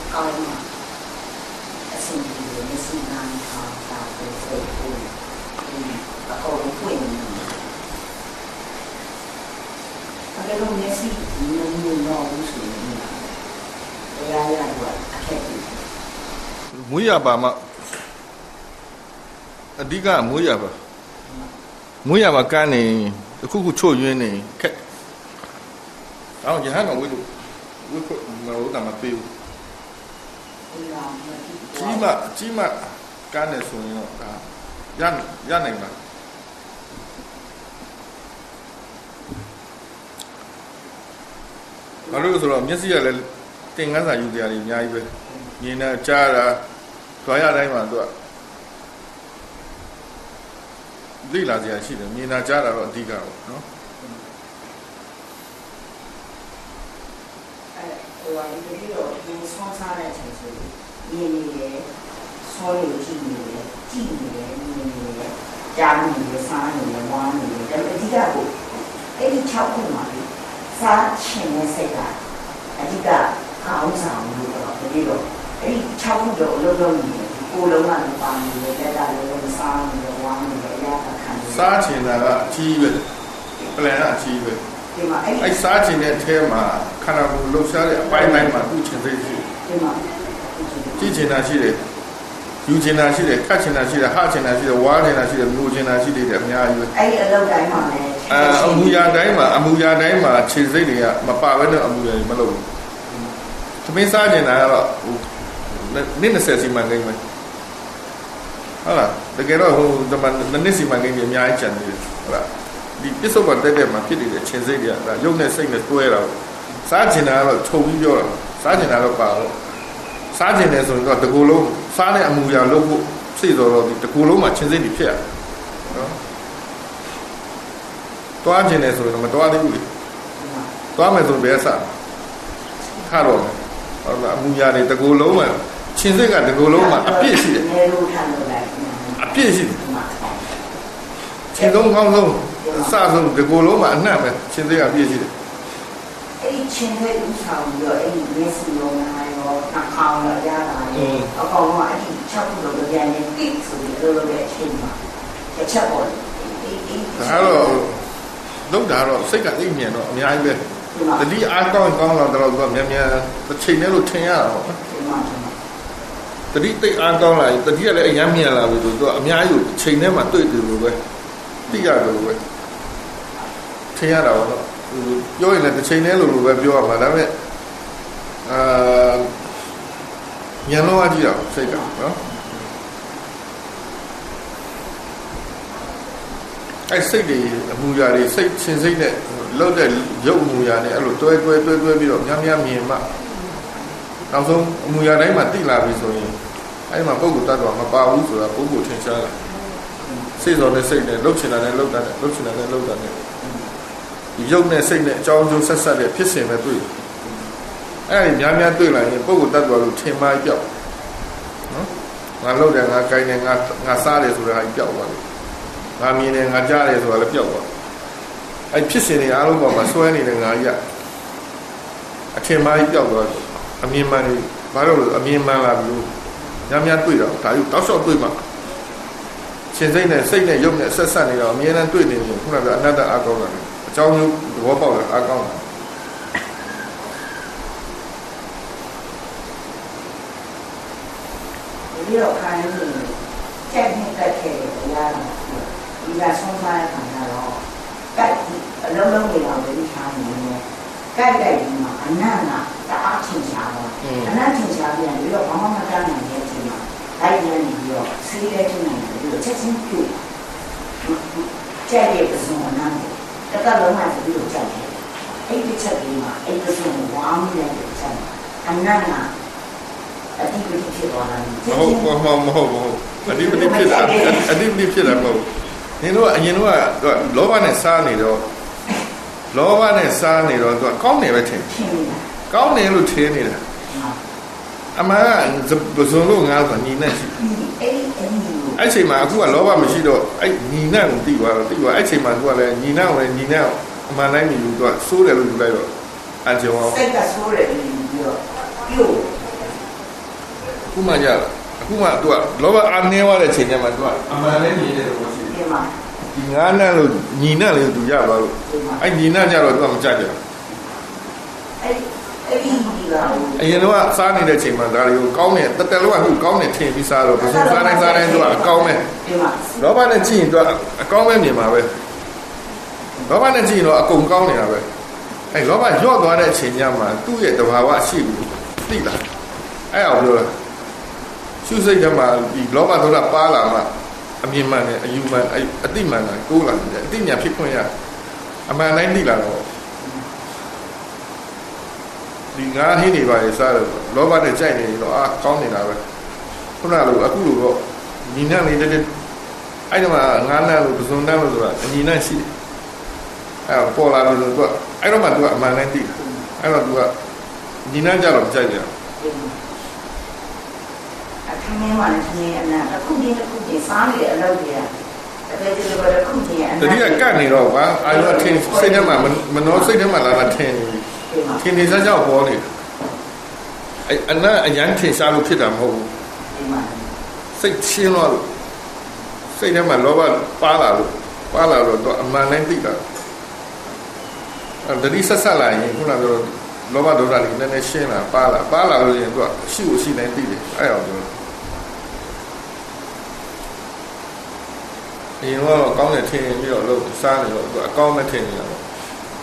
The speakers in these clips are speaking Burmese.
高嘛，甚至也是拿他大的社会，然后会呢，那个东西是能弄无所谓的，对呀呀，我开始。 没呀吧嘛，这个没呀吧，没呀吧干呢，酷抽烟呢，开，然后你还能为我干嘛背？起码干的时候啊，也能嘛。那如果说面试下来，电干啥有点哩，伢以为，你那家啦，多下来嘛多，累了这样是的，你那家啦地个喏。 我一个月跟双沙来城市，年所有今年家年3年5年，但是这个不，你巧苦嘛，啥钱的世界，这个搞啥物事了，这个，巧苦就6年，过了嘛就8年，再加3年5年，也看。 啥钱那个机会，不然那机会。啥钱呢？天嘛，看到楼下的摆卖嘛，不钱回去。 对嘛？ 几钱那些的，有钱那些的，看钱那些的，哈钱那些的，挖钱那些的，没钱那些的，怎么样？ 老代嘛呢？ 阿木亚代嘛，钱谁的呀？嘛把稳的阿木亚嘛喽。这边啥钱来了？那30万给没？好了，这个了后咱们那40万给你们家钱的，好了。你别说我在这嘛，别的钱谁的，那用的谁的多了，啥钱来了抽一掉了，啥钱来了把了，啥钱来说个德国佬，啥的木样老虎，谁着了德国佬嘛，钱谁的骗，多少钱来说那么多的有的，多少没说别啥，看到没？木样的德国佬嘛，钱谁个德国佬嘛，别是的，别是的，钱中高中。啥时候德国佬嘛那么现在也必须的。 现在有潮了，没事用还有那好了家啦，然后嘛，差不多的人地址都在钱嘛，就差不多。 还了，都还了，谁干1年了，你还别，这里按讲了，到了面这钱呢都听呀。这里对按讲了，这里来1年了，都面有钱呢嘛对呗。第二个喂，听下来了，有人在前年路呗表嘛，咱们年老啊知道谁讲啊？谁的木样的谁亲谁的，老在有木样的，路对比了，面嘛，当初木样的嘛地拉比所以，嘛包括大多嘛把屋子啊，包括听下来。谁说的谁呢？捞起来的，有呢谁呢？朝朝实实的，撇线的对。面对了，包括得多路天马一表，俺捞的俺概念俺啥的时候还表过，俺明年俺家的时候还表过。撇线的俺老婆嘛，所以你的俺也，天马一表过，俺面嘛的，反正俺面嘛啦，面对了，他有多少对嘛？现在呢，谁呢用的13年了，明年对的，后来那的阿高了，交流我报的阿高了。 你要看你家庭在开的家了，你家从啥看下了？盖老的了，你看呢？盖嘛，难啊，大挺下了，难挺下边，你要帮忙干2年去嘛。还有呢，谁来就能有这种有，家里不是我难的，这个老妈是有家里，个车里嘛，个是我阿姆来有家嘛，很难啊，这个去多难。 不，你不撇了不？你说，老板的啥呢？老板的啥呢？高年不听，高年都听你了。阿妈，这不是路俺说你那是，而且嘛，我老板没许多，你那地方，而且嘛，我嘞，你那，嘛那你有多，收来了就来了，按照我。 这个收来有， အခုမှရတာအခုမှသူကလောဘအားနည်းသွားတဲ့ချိန်ကျမှသူကအမှန်လည်းမြင်တဲ့သဘောရှိတယ်ဒီငါးနန်းလို့ညီနန်းလေးသူရပါလို့အဲ့ညီနန်းကြတော့သူကမကြကြဘူးအရင်တော့စားနေတဲ့ချိန်မှာဒါတွေကိုကောင်းတယ်တက်တက်လုံးကအခုကောင်းတယ်ထင်ပြီးစားတော့ဘယ်လိုစားတိုင်းသူကအကောင်းပဲလောဘနဲ့ကြည့်ရင်သူကအကောင်းပဲမြင်ပါပဲလောဘနဲ့ကြည့်ရင်တော့အကုန်ကောင်းနေတာပဲအဲ့လောဘရော့သွားတဲ့အချိန်ကျမှသူ့ရဲ့တဘာဝရှိဘူးသိလားအဲ့အောင်ပြောတာရှုစိတ်ထဲမှာဒီလောဘဒေါသပါလာမှအမြင်မှန်နဲ့အယူမှန်အတိမှန်ကကိုးလာတယ်အတိညာဖြစ်ခွင့်ရအမှန်တိုင်းသိလာတော့ဒီငါးဟင်းတွေပါလေစားတယ်လောဘနဲ့ကြိုက်နေတော့ကောင်းနေတာပဲခုနလိုအခုလိုတော့ညီနန်းလေးတဲ့အဲ့ဒီမှာငါးနန်းလို့ပစုံတန်းလို့ဆိုတာအညီနန်းရှိတယ်အဲ့ပေါ်လာလို့သူကအဲ့တော့မှသူကအမှန်တိုင်းသိတယ်အဲ့တော့သူကညီနန်းကြတော့ကြိုက်တယ်အခင်းထဲမှာလည်းခင်းအနာအခုဒီစားနေတဲ့အလုပ်တွေကတကယ်ဒီလိုပဲအခုဒီအနာတတိယကတ်နေတော့ကွာအာရုံထင်စိတ်ထဲမှာမနှောစိတ်ထဲမှာလာထင်နေစားကြောက်ပေါ်နေအနာအရန်ထင်ရှားလို့ဖြစ်တာမဟုတ်ဘူးစိတ်ချင်းတော့စိတ်ထဲမှာလောဘပါလာလို့တော့အမှန်တိုင်းသိတာတတိဆက်လာရင်ခုနကပြောလောဘဒေါသတွေနည်းနည်းရှင်းလာပါလာလို့ရင်သူကရှိကိုရှိတိုင်းသိတယ်အဲ့အောင်ပြောအရင်ကတော့ကောင်းတယ်ထင်ပြီးတော့လို့စားနေတော့သူအကောင်းမထင်နေတာပေါ့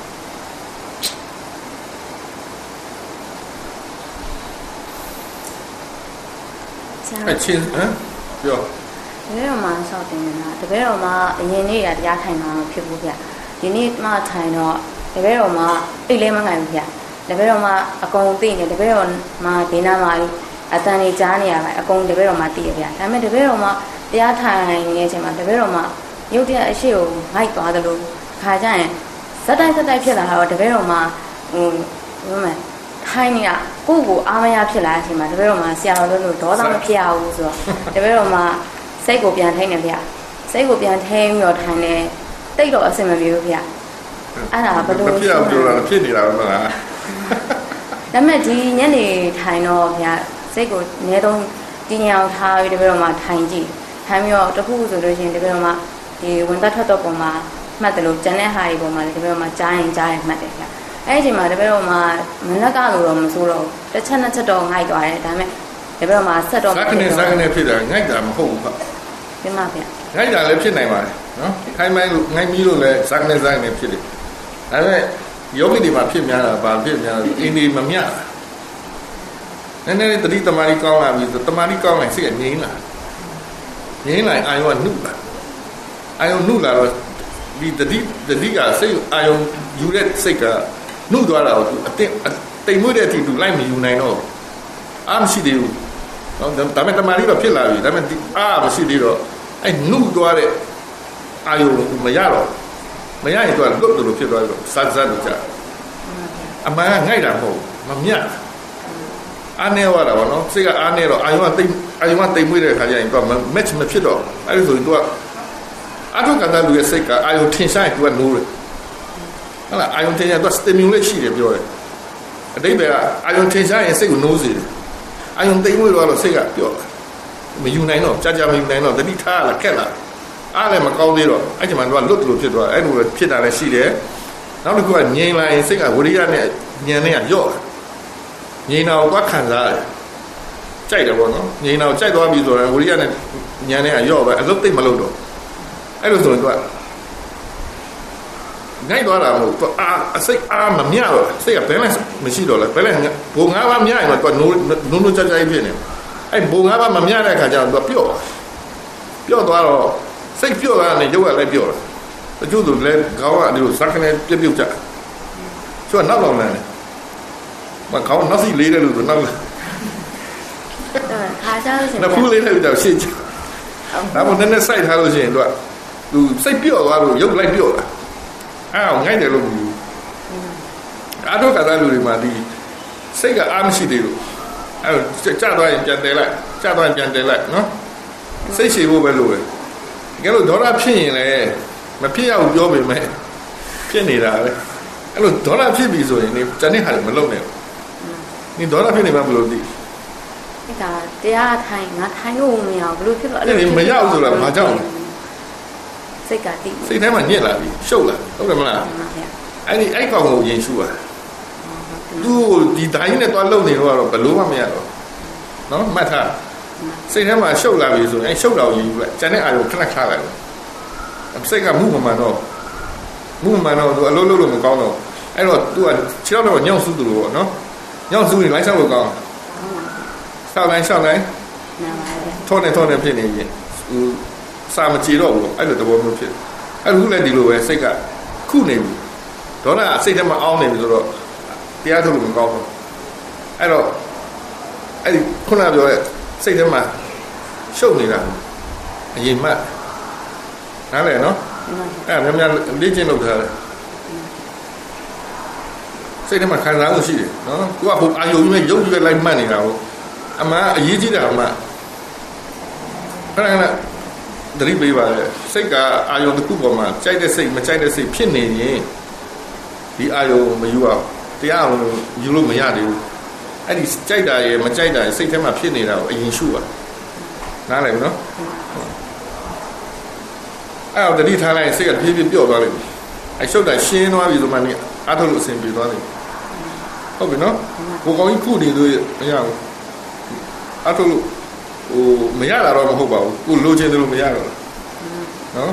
အချင်းပြောတကယ်တော့မှဆောက်တင်နေတာတကယ်တော့မှအရင်နေ့ကတရားထိုင်မှာဖြစ်ဘူးဗျဒီနေ့မှထိုင်တော့တကယ်တော့မှအိတ်လဲမနိုင်ဘူးဗျတကယ်တော့မှအကုန်သိနေတကယ်တော့မှဒီနားမှာအတန်ကြီးကြားနေရပါအကုန်တကယ်တော့မှသိရဗျဒါပေမဲ့တကယ်တော့မှတရားထိုင်နေတဲ့အချိန်မှာတကယ်တော့မှရုပ်တရားအရှိကိုငိုက်သွားတယ်လို့ခါကြရင်ဇက်တိုက်ဖြစ်လာတော့တကယ်တော့မှဘယ်မှာထိုင်းနေတာကိုယ့်ကိုအားမရဖြစ်လာတဲ့အချိန်မှာတကယ်တော့မှဆရာတော်တို့ဒေါသမဖြစ်ရဘူးဆိုတော့တကယ်တော့မှစိတ်ကိုပြန်ထိန်းနေဗျစိတ်ကိုပြန်ထိန်းပြီးတော့ထိုင်နေတိတ်တော့အဆင်မပြေဘူးဗျအဲ့ဒါဘယ်လိုဖြစ်အောင်ပြောတာဖြစ်နေတာမဟုတ်လားဒါပေမဲ့ဒီညနေထိုင်တော့ဗျစိတ်ကိုအနည်းဆုံးတင်းညောင်ထားပြီးတကယ်တော့မှထိုင်ကြည့်ထိုင်ပြီးတော့တခုဆိုလို့ရှိရင်တကယ်တော့မှဒီဝင်သက်ထွက်တော့ပုံမှာမှတ်တယ်လို့ကျန်တဲ့ဟာတွေပုံမှာလည်းတကယ်တော့မှကြားရင်မှတ်တယ်ဗျအဲ့ဒီအချိန်မှာတကယ်တော့မှမလက်ကလို့တော့မဆိုးတော့တစ်ချက်နှစ်ချက်တော့ငိုက်သွားတယ်ဒါပေမဲ့တကယ်တော့မှဆက်တော့ဇက်ကနေဖြစ်တာငိုက်တာမဟုတ်ဘူးဗျဒီမှာဗျငိုက်တာလည်းဖြစ်နိုင်ပါတယ်နော်ခိုင်းမိုင်းလို့ငိုက်ပြီးလို့လည်းဇက်ကနေဖြစ်တယ်ဒါပေမဲ့ယောဂီတွေမှာဖြစ်များတာဗာဖြစ်များတယ်အင်းဒီမမြတ်နည်းနည်းတတိတမာရီကောင်းလာပြီတမာရီကောင်းလိုက်စိတ်ကငြိမ်းလာအာယုံကနှုတ်လာအာယုံနှုတ်လာတော့ဒီတတိကစိတ်အာယုံယူတဲ့စိတ်ကနှုတ်သွားတာကိုအတိမ်မွေးတဲ့အထိသူလိုက်မယူနိုင်တော့အားမရှိသေးဘူးနော်ဒါပေမဲ့တမာရီတော့ဖြစ်လာပြီဒါပေမဲ့ဒီအားမရှိသေးတော့အဲ့နှုတ်သွားတဲ့အာယုံမရတော့မရရင်သူကလွတ်လို့ဖြစ်သွားပြီစမ်းလို့ကြာအမှန်ကငိုက်တာမဟုတ်မမြတ်အားနေသွားတာဗောနော်စိတ်ကအားနေတော့အာယုံကတိမ်မွေးတဲ့ခါကျရင်သူက match မဖြစ်တော့အဲ့ဒါဆိုရင်သူကအထုကတည်းကလူရဲ့စိတ်ကအာယုံထင်ရှားရင်သူကနိုးတယ်ဟုတ်လားအာယုံထင်ရှားသူက stimulate ရှိတယ်ပြောတယ်အတိတ်ကအာယုံထင်ရှားရင်စိတ်ကိုနိုးစေတယ်အာယုံတိမ်မွေးတော့စိတ်ကပြော့မယူနိုင်တော့ကြာမယူနိုင်တော့တတိထားလာခက်လာအားလည်းမကောင်းသေးတော့အဲ့ဒီမှာသူကလွတ်လို့ဖြစ်သွားအဲ့လိုဖြစ်တာလည်းရှိတယ်နောက်တစ်ခုကငြိမ်လာရင်စိတ်ကဝိရိယနဲ့ဉာဏ်နဲ့ကယော့ငြိမ်တာကိုခံစားရတယ်ကြိုက်တယ်ပေါ့နော်ငြိမ်တာကိုကြိုက်သွားပြီဆိုတော့ဝိရိယနဲ့ဉာဏ်နဲ့ကယော့ပဲအလုပ်သိမလုပ်တော့အဲ့လိုဆိုရင်သူကငိုက်သွားတာမဟုတ်သူအစိတ်အားမမြတော့စိတ်က balance မရှိတော့လဲ balance ဘုံ၅ပါးမြရင်တော့သူကနိုးကြဖြစ်နေအဲ့ဘုံ၅ပါးမမြတဲ့အခါကျတော့သူကပျော့သွားတော့စိတ်ပျော့သွားတယ်ရုပ်ကလည်းပျော့တယ်တချို့သူလည်းခေါင်းကဒီလိုစက်ကနေပြုတ်ကြသူကနောက်လောက်လန်းတယ်မခေါင်းနောက်စီလေးတယ်လို့သူနောက်ခါကြလို့ရှိရင်နောက်ဖူးလေးတယ်တော့ရှင်းချဒါမှမဟုတ်နည်းနည်းစိုက်ထားလို့ရှိရင်သူစိတ်ပျော့သွားလို့ရုပ်လိုက်ပျော့တာငိုက်တယ်လို့အားတော့ကစားလူတွေမှာဒီစိတ်ကအားမရှိသေးလို့ကြာသွားရင်ပြန်တယ်လိုက်နော်စိတ်ရှည်ဖို့ပဲလို့ပဲကဲလို့ဒေါသဖြစ်ရင်လည်းမဖြစ်ရဘူးပြောပေမဲ့ဖြစ်နေတာပဲအဲ့လိုဒေါသဖြစ်ပြီဆိုရင်ဒီတနေ့ဟာမလုံနဲ့ဘူးဒီဒေါသဖြစ်နေမှမလို့ဒီဒါတရားထိုင်ငါထိုင်လို့မရဘူးဘလို့ဖြစ်လို့အဲ့လိုမရောက်ဆိုတော့မကြောက်စိတ်ကတိစိတ်ထဲမှာညစ်လာပြီရှုပ်လာဟုတ်တယ်မလားအဲ့ကောင်ကိုရင်ရှုတာသူဒီတိုင်းနဲ့သွားလုံနေတော့ဘလို့မှမရတော့နော်မှတ်ထားစိတ်ထဲမှာရှုပ်လာပြီဆိုရင်ရှုပ်တော့ရင်ယူလိုက်ကျန်တဲ့အာရုံခဏခါလိုက်စိတ်ကမှုမှန်တော့သူအလုံးလုံးလို့မကောင်းတော့အဲ့တော့သူကခြေတော့ညောင်စုသူလို့ပေါ့နော်ညောင်စုရင်လိုက်ဆောက်လို့ကောင်းဆောက်တိုင်းထောနေဖြစ်နေရင်စာမကြည့်တော့ဘူးအဲ့လိုသဘောမျိုးဖြစ်အဲ့လိုလည်းဒီလိုပဲစိတ်ကခုနေပြီဒေါသစိတ်ထဲမှာအောင်းနေပြီဆိုတော့တရားထုတ်လို့မကောင်းဘူးအဲ့တော့အဲ့ဒီခုနပြောတဲ့စိတ်ထဲမှာရှုပ်နေတာအရင်မှနားလည်နော်အဲ့များလေ့ကျင့်လုပ်ထားတယ်စိတ်ထဲမှာခံစားမှုရှိတယ်နော်သူကဘုံအာယုံကြီးနဲ့ရုပ်ကြီးပဲလိုက်မှတ်နေတာဟုတ်အမှန်အရေးကြီးတာအမှန်ခဏသတိပေးပါလေစိတ်ကအာယုံတစ်ခုပေါ်မှာကြိုက်တဲ့စိတ်မကြိုက်တဲ့စိတ်ဖြစ်နေရင်ဒီအာယုံမယူအောင်တရားအောင်ယူလို့မရသေးဘူးအဲ့ဒီကြိုက်တာရယ်မကြိုက်တာရယ်စိတ်ထဲမှာဖြစ်နေတာကိုအရင်ရှုပါနားလည်ပြီနော်အဲ့တော့တတိထားလိုက်စိတ်ကပြေးပြေးပြော့သွားလိမ့်မယ်အဲ့ရှုပ်တာရှင်းသွားပြီဆိုမှနေအားထုတ်လို့အဆင်ပြေသွားလိမ့်မယ်ဟုတ်ပြီနော်ကိုကောင်းကြီးခုနေလို့မရဘူးအားထုတ်လို့မရတာတော့မဟုတ်ပါဘူးကိုလိုချင်တယ်လို့မရတော့နော်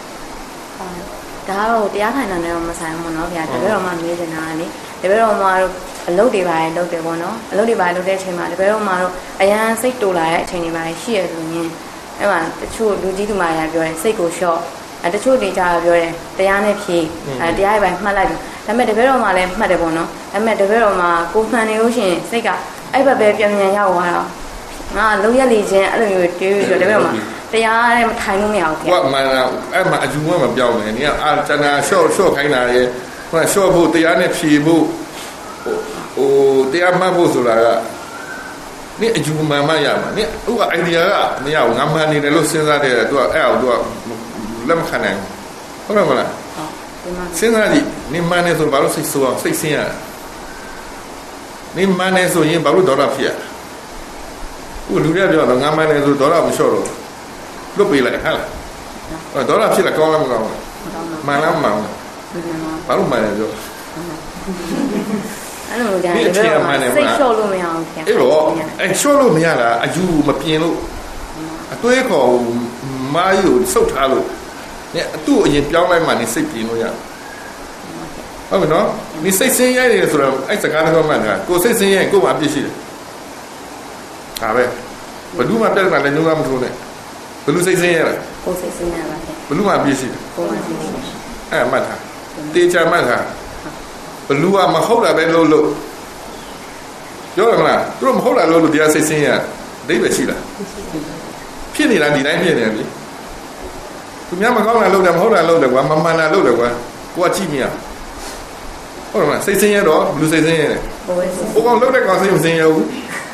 ဒါတော့တရားထိုင်တာနဲ့တော့မဆိုင်ဘူးနော်ဗျာတပည့်တော်မှမေးနေတာလေတပည့်တော်မှတော့အလုပ်တွေပါလုပ်တယ်ပေါ့နော်အလုပ်တွေပါလုပ်တဲ့အချိန်မှာတပည့်တော်မှတော့အရန်စိတ်တူလာတဲ့အချိန်တွေပါရှိရဆိုရင်အဲ့မှာတချို့လူကြီးသူမရပြောတယ်စိတ်ကိုလျှော့တချို့တွေကြပြောတယ်တရားနဲ့ဖြေတရားတွေပဲမှတ်လိုက်တယ်ဒါပေမဲ့တပည့်တော်မှလည်းမှတ်တယ်ပေါ့နော်ဒါပေမဲ့တပည့်တော်မှကိုမှန်နေလို့ရှိရင်စိတ်ကအဲ့ဘက်ပဲပြန်ပြန်ရောက်သွားတော့ငါလုံးရက်လေချင်းအဲ့လိုမျိုးတွေးပြီးတော့တပည့်တော်မှတရားနဲ့မထိုင်လို့မရဘူးကွာမှန်လားအဲ့မှာအယူမပြောင်းနေနေကအာတနာရှော့ခိုင်းတာရဲ့ဟိုရှော့ဖို့တရားနဲ့ဖြေဖို့တရားမှတ်ဖို့ဆိုတာကနင့်အယူမှန်မှရမှာနင့်ဥကအိုင်ဒီယာကမရဘူးငါမှန်နေတယ်လို့စဉ်းစားတယ်သူကအဲ့အောင်သူကလက်မခံနိုင်ဘူးဟုတ်တယ်မလားစဉ်းစားကြည့်နင့်မှန်နေဆိုဘာလို့စိတ်ဆိုးအောင်စိတ်ဆင်းရနင့်မှန်နေဆိုရင်ဘာလို့ဒေါသဖြစ်ရဥလူတွေပြောတော့ငါမှန်နေဆိုဒေါသမလျှော့တော့လွတ်ပေးလိုက်ဟာလားဒေါသဖြစ်လာကောင်းလားမကောင်းဘူးမှန်လားမမှန်ဘူးဘာလို့မှန်လဲပြောအဲ့လိုကြတယ်စိတ်လျှော့လို့မရအောင်ခင်အဲ့တော့အဲ့လျှော့လို့မရတာအယူမပြင်းလို့အတွေးခေါ်မားယူစုတ်ထားလို့เนี่ยသူ့အရင်ပြောင်းလိုက်မှနေစိတ်ပြင်းလို့ရဟုတ်ပြီနော်ဒီစိတ်ဆင်းရဲတယ်ဆိုတော့အဲ့စကားတော့မှန်တာကိုစိတ်ဆင်းရဲကို့မှာအပြစ်ရှိတယ်ဒါပဲဘယ်သူမှပြဿနာလည်းညှိုးမထိုးနဲ့ဘယ်လိုစိတ်ဆင်းရဲလဲကိုစိတ်ဆင်းရဲပါခင်ဘယ်လိုမှအပြစ်ရှိတယ်ကိုမှအပြစ်ရှိတယ်အဲ့မှတ်ထားတေချာမှတ်ထားဘလူကမဟုတ်တာပဲလို့ပြောရမလားသူတို့မဟုတ်တာလို့တရားစိတ်ဆင်းရအဓိပ္ပာယ်ရှိလားဖြစ်နေတာဒီတိုင်းဖြစ်နေတယ်သူများမကောင်းတာလုပ်တယ်မဟုတ်တာလုပ်တယ်ကွာမမှန်တာလုပ်တယ်ကွာကိုကကြည့်မရဟုတ်လားစိတ်ဆင်းရတော့ဘလူစိတ်ဆင်းရတယ်ဟိုကောင်လုပ်တဲ့ကောင်စိတ်မဆင်းရဘူး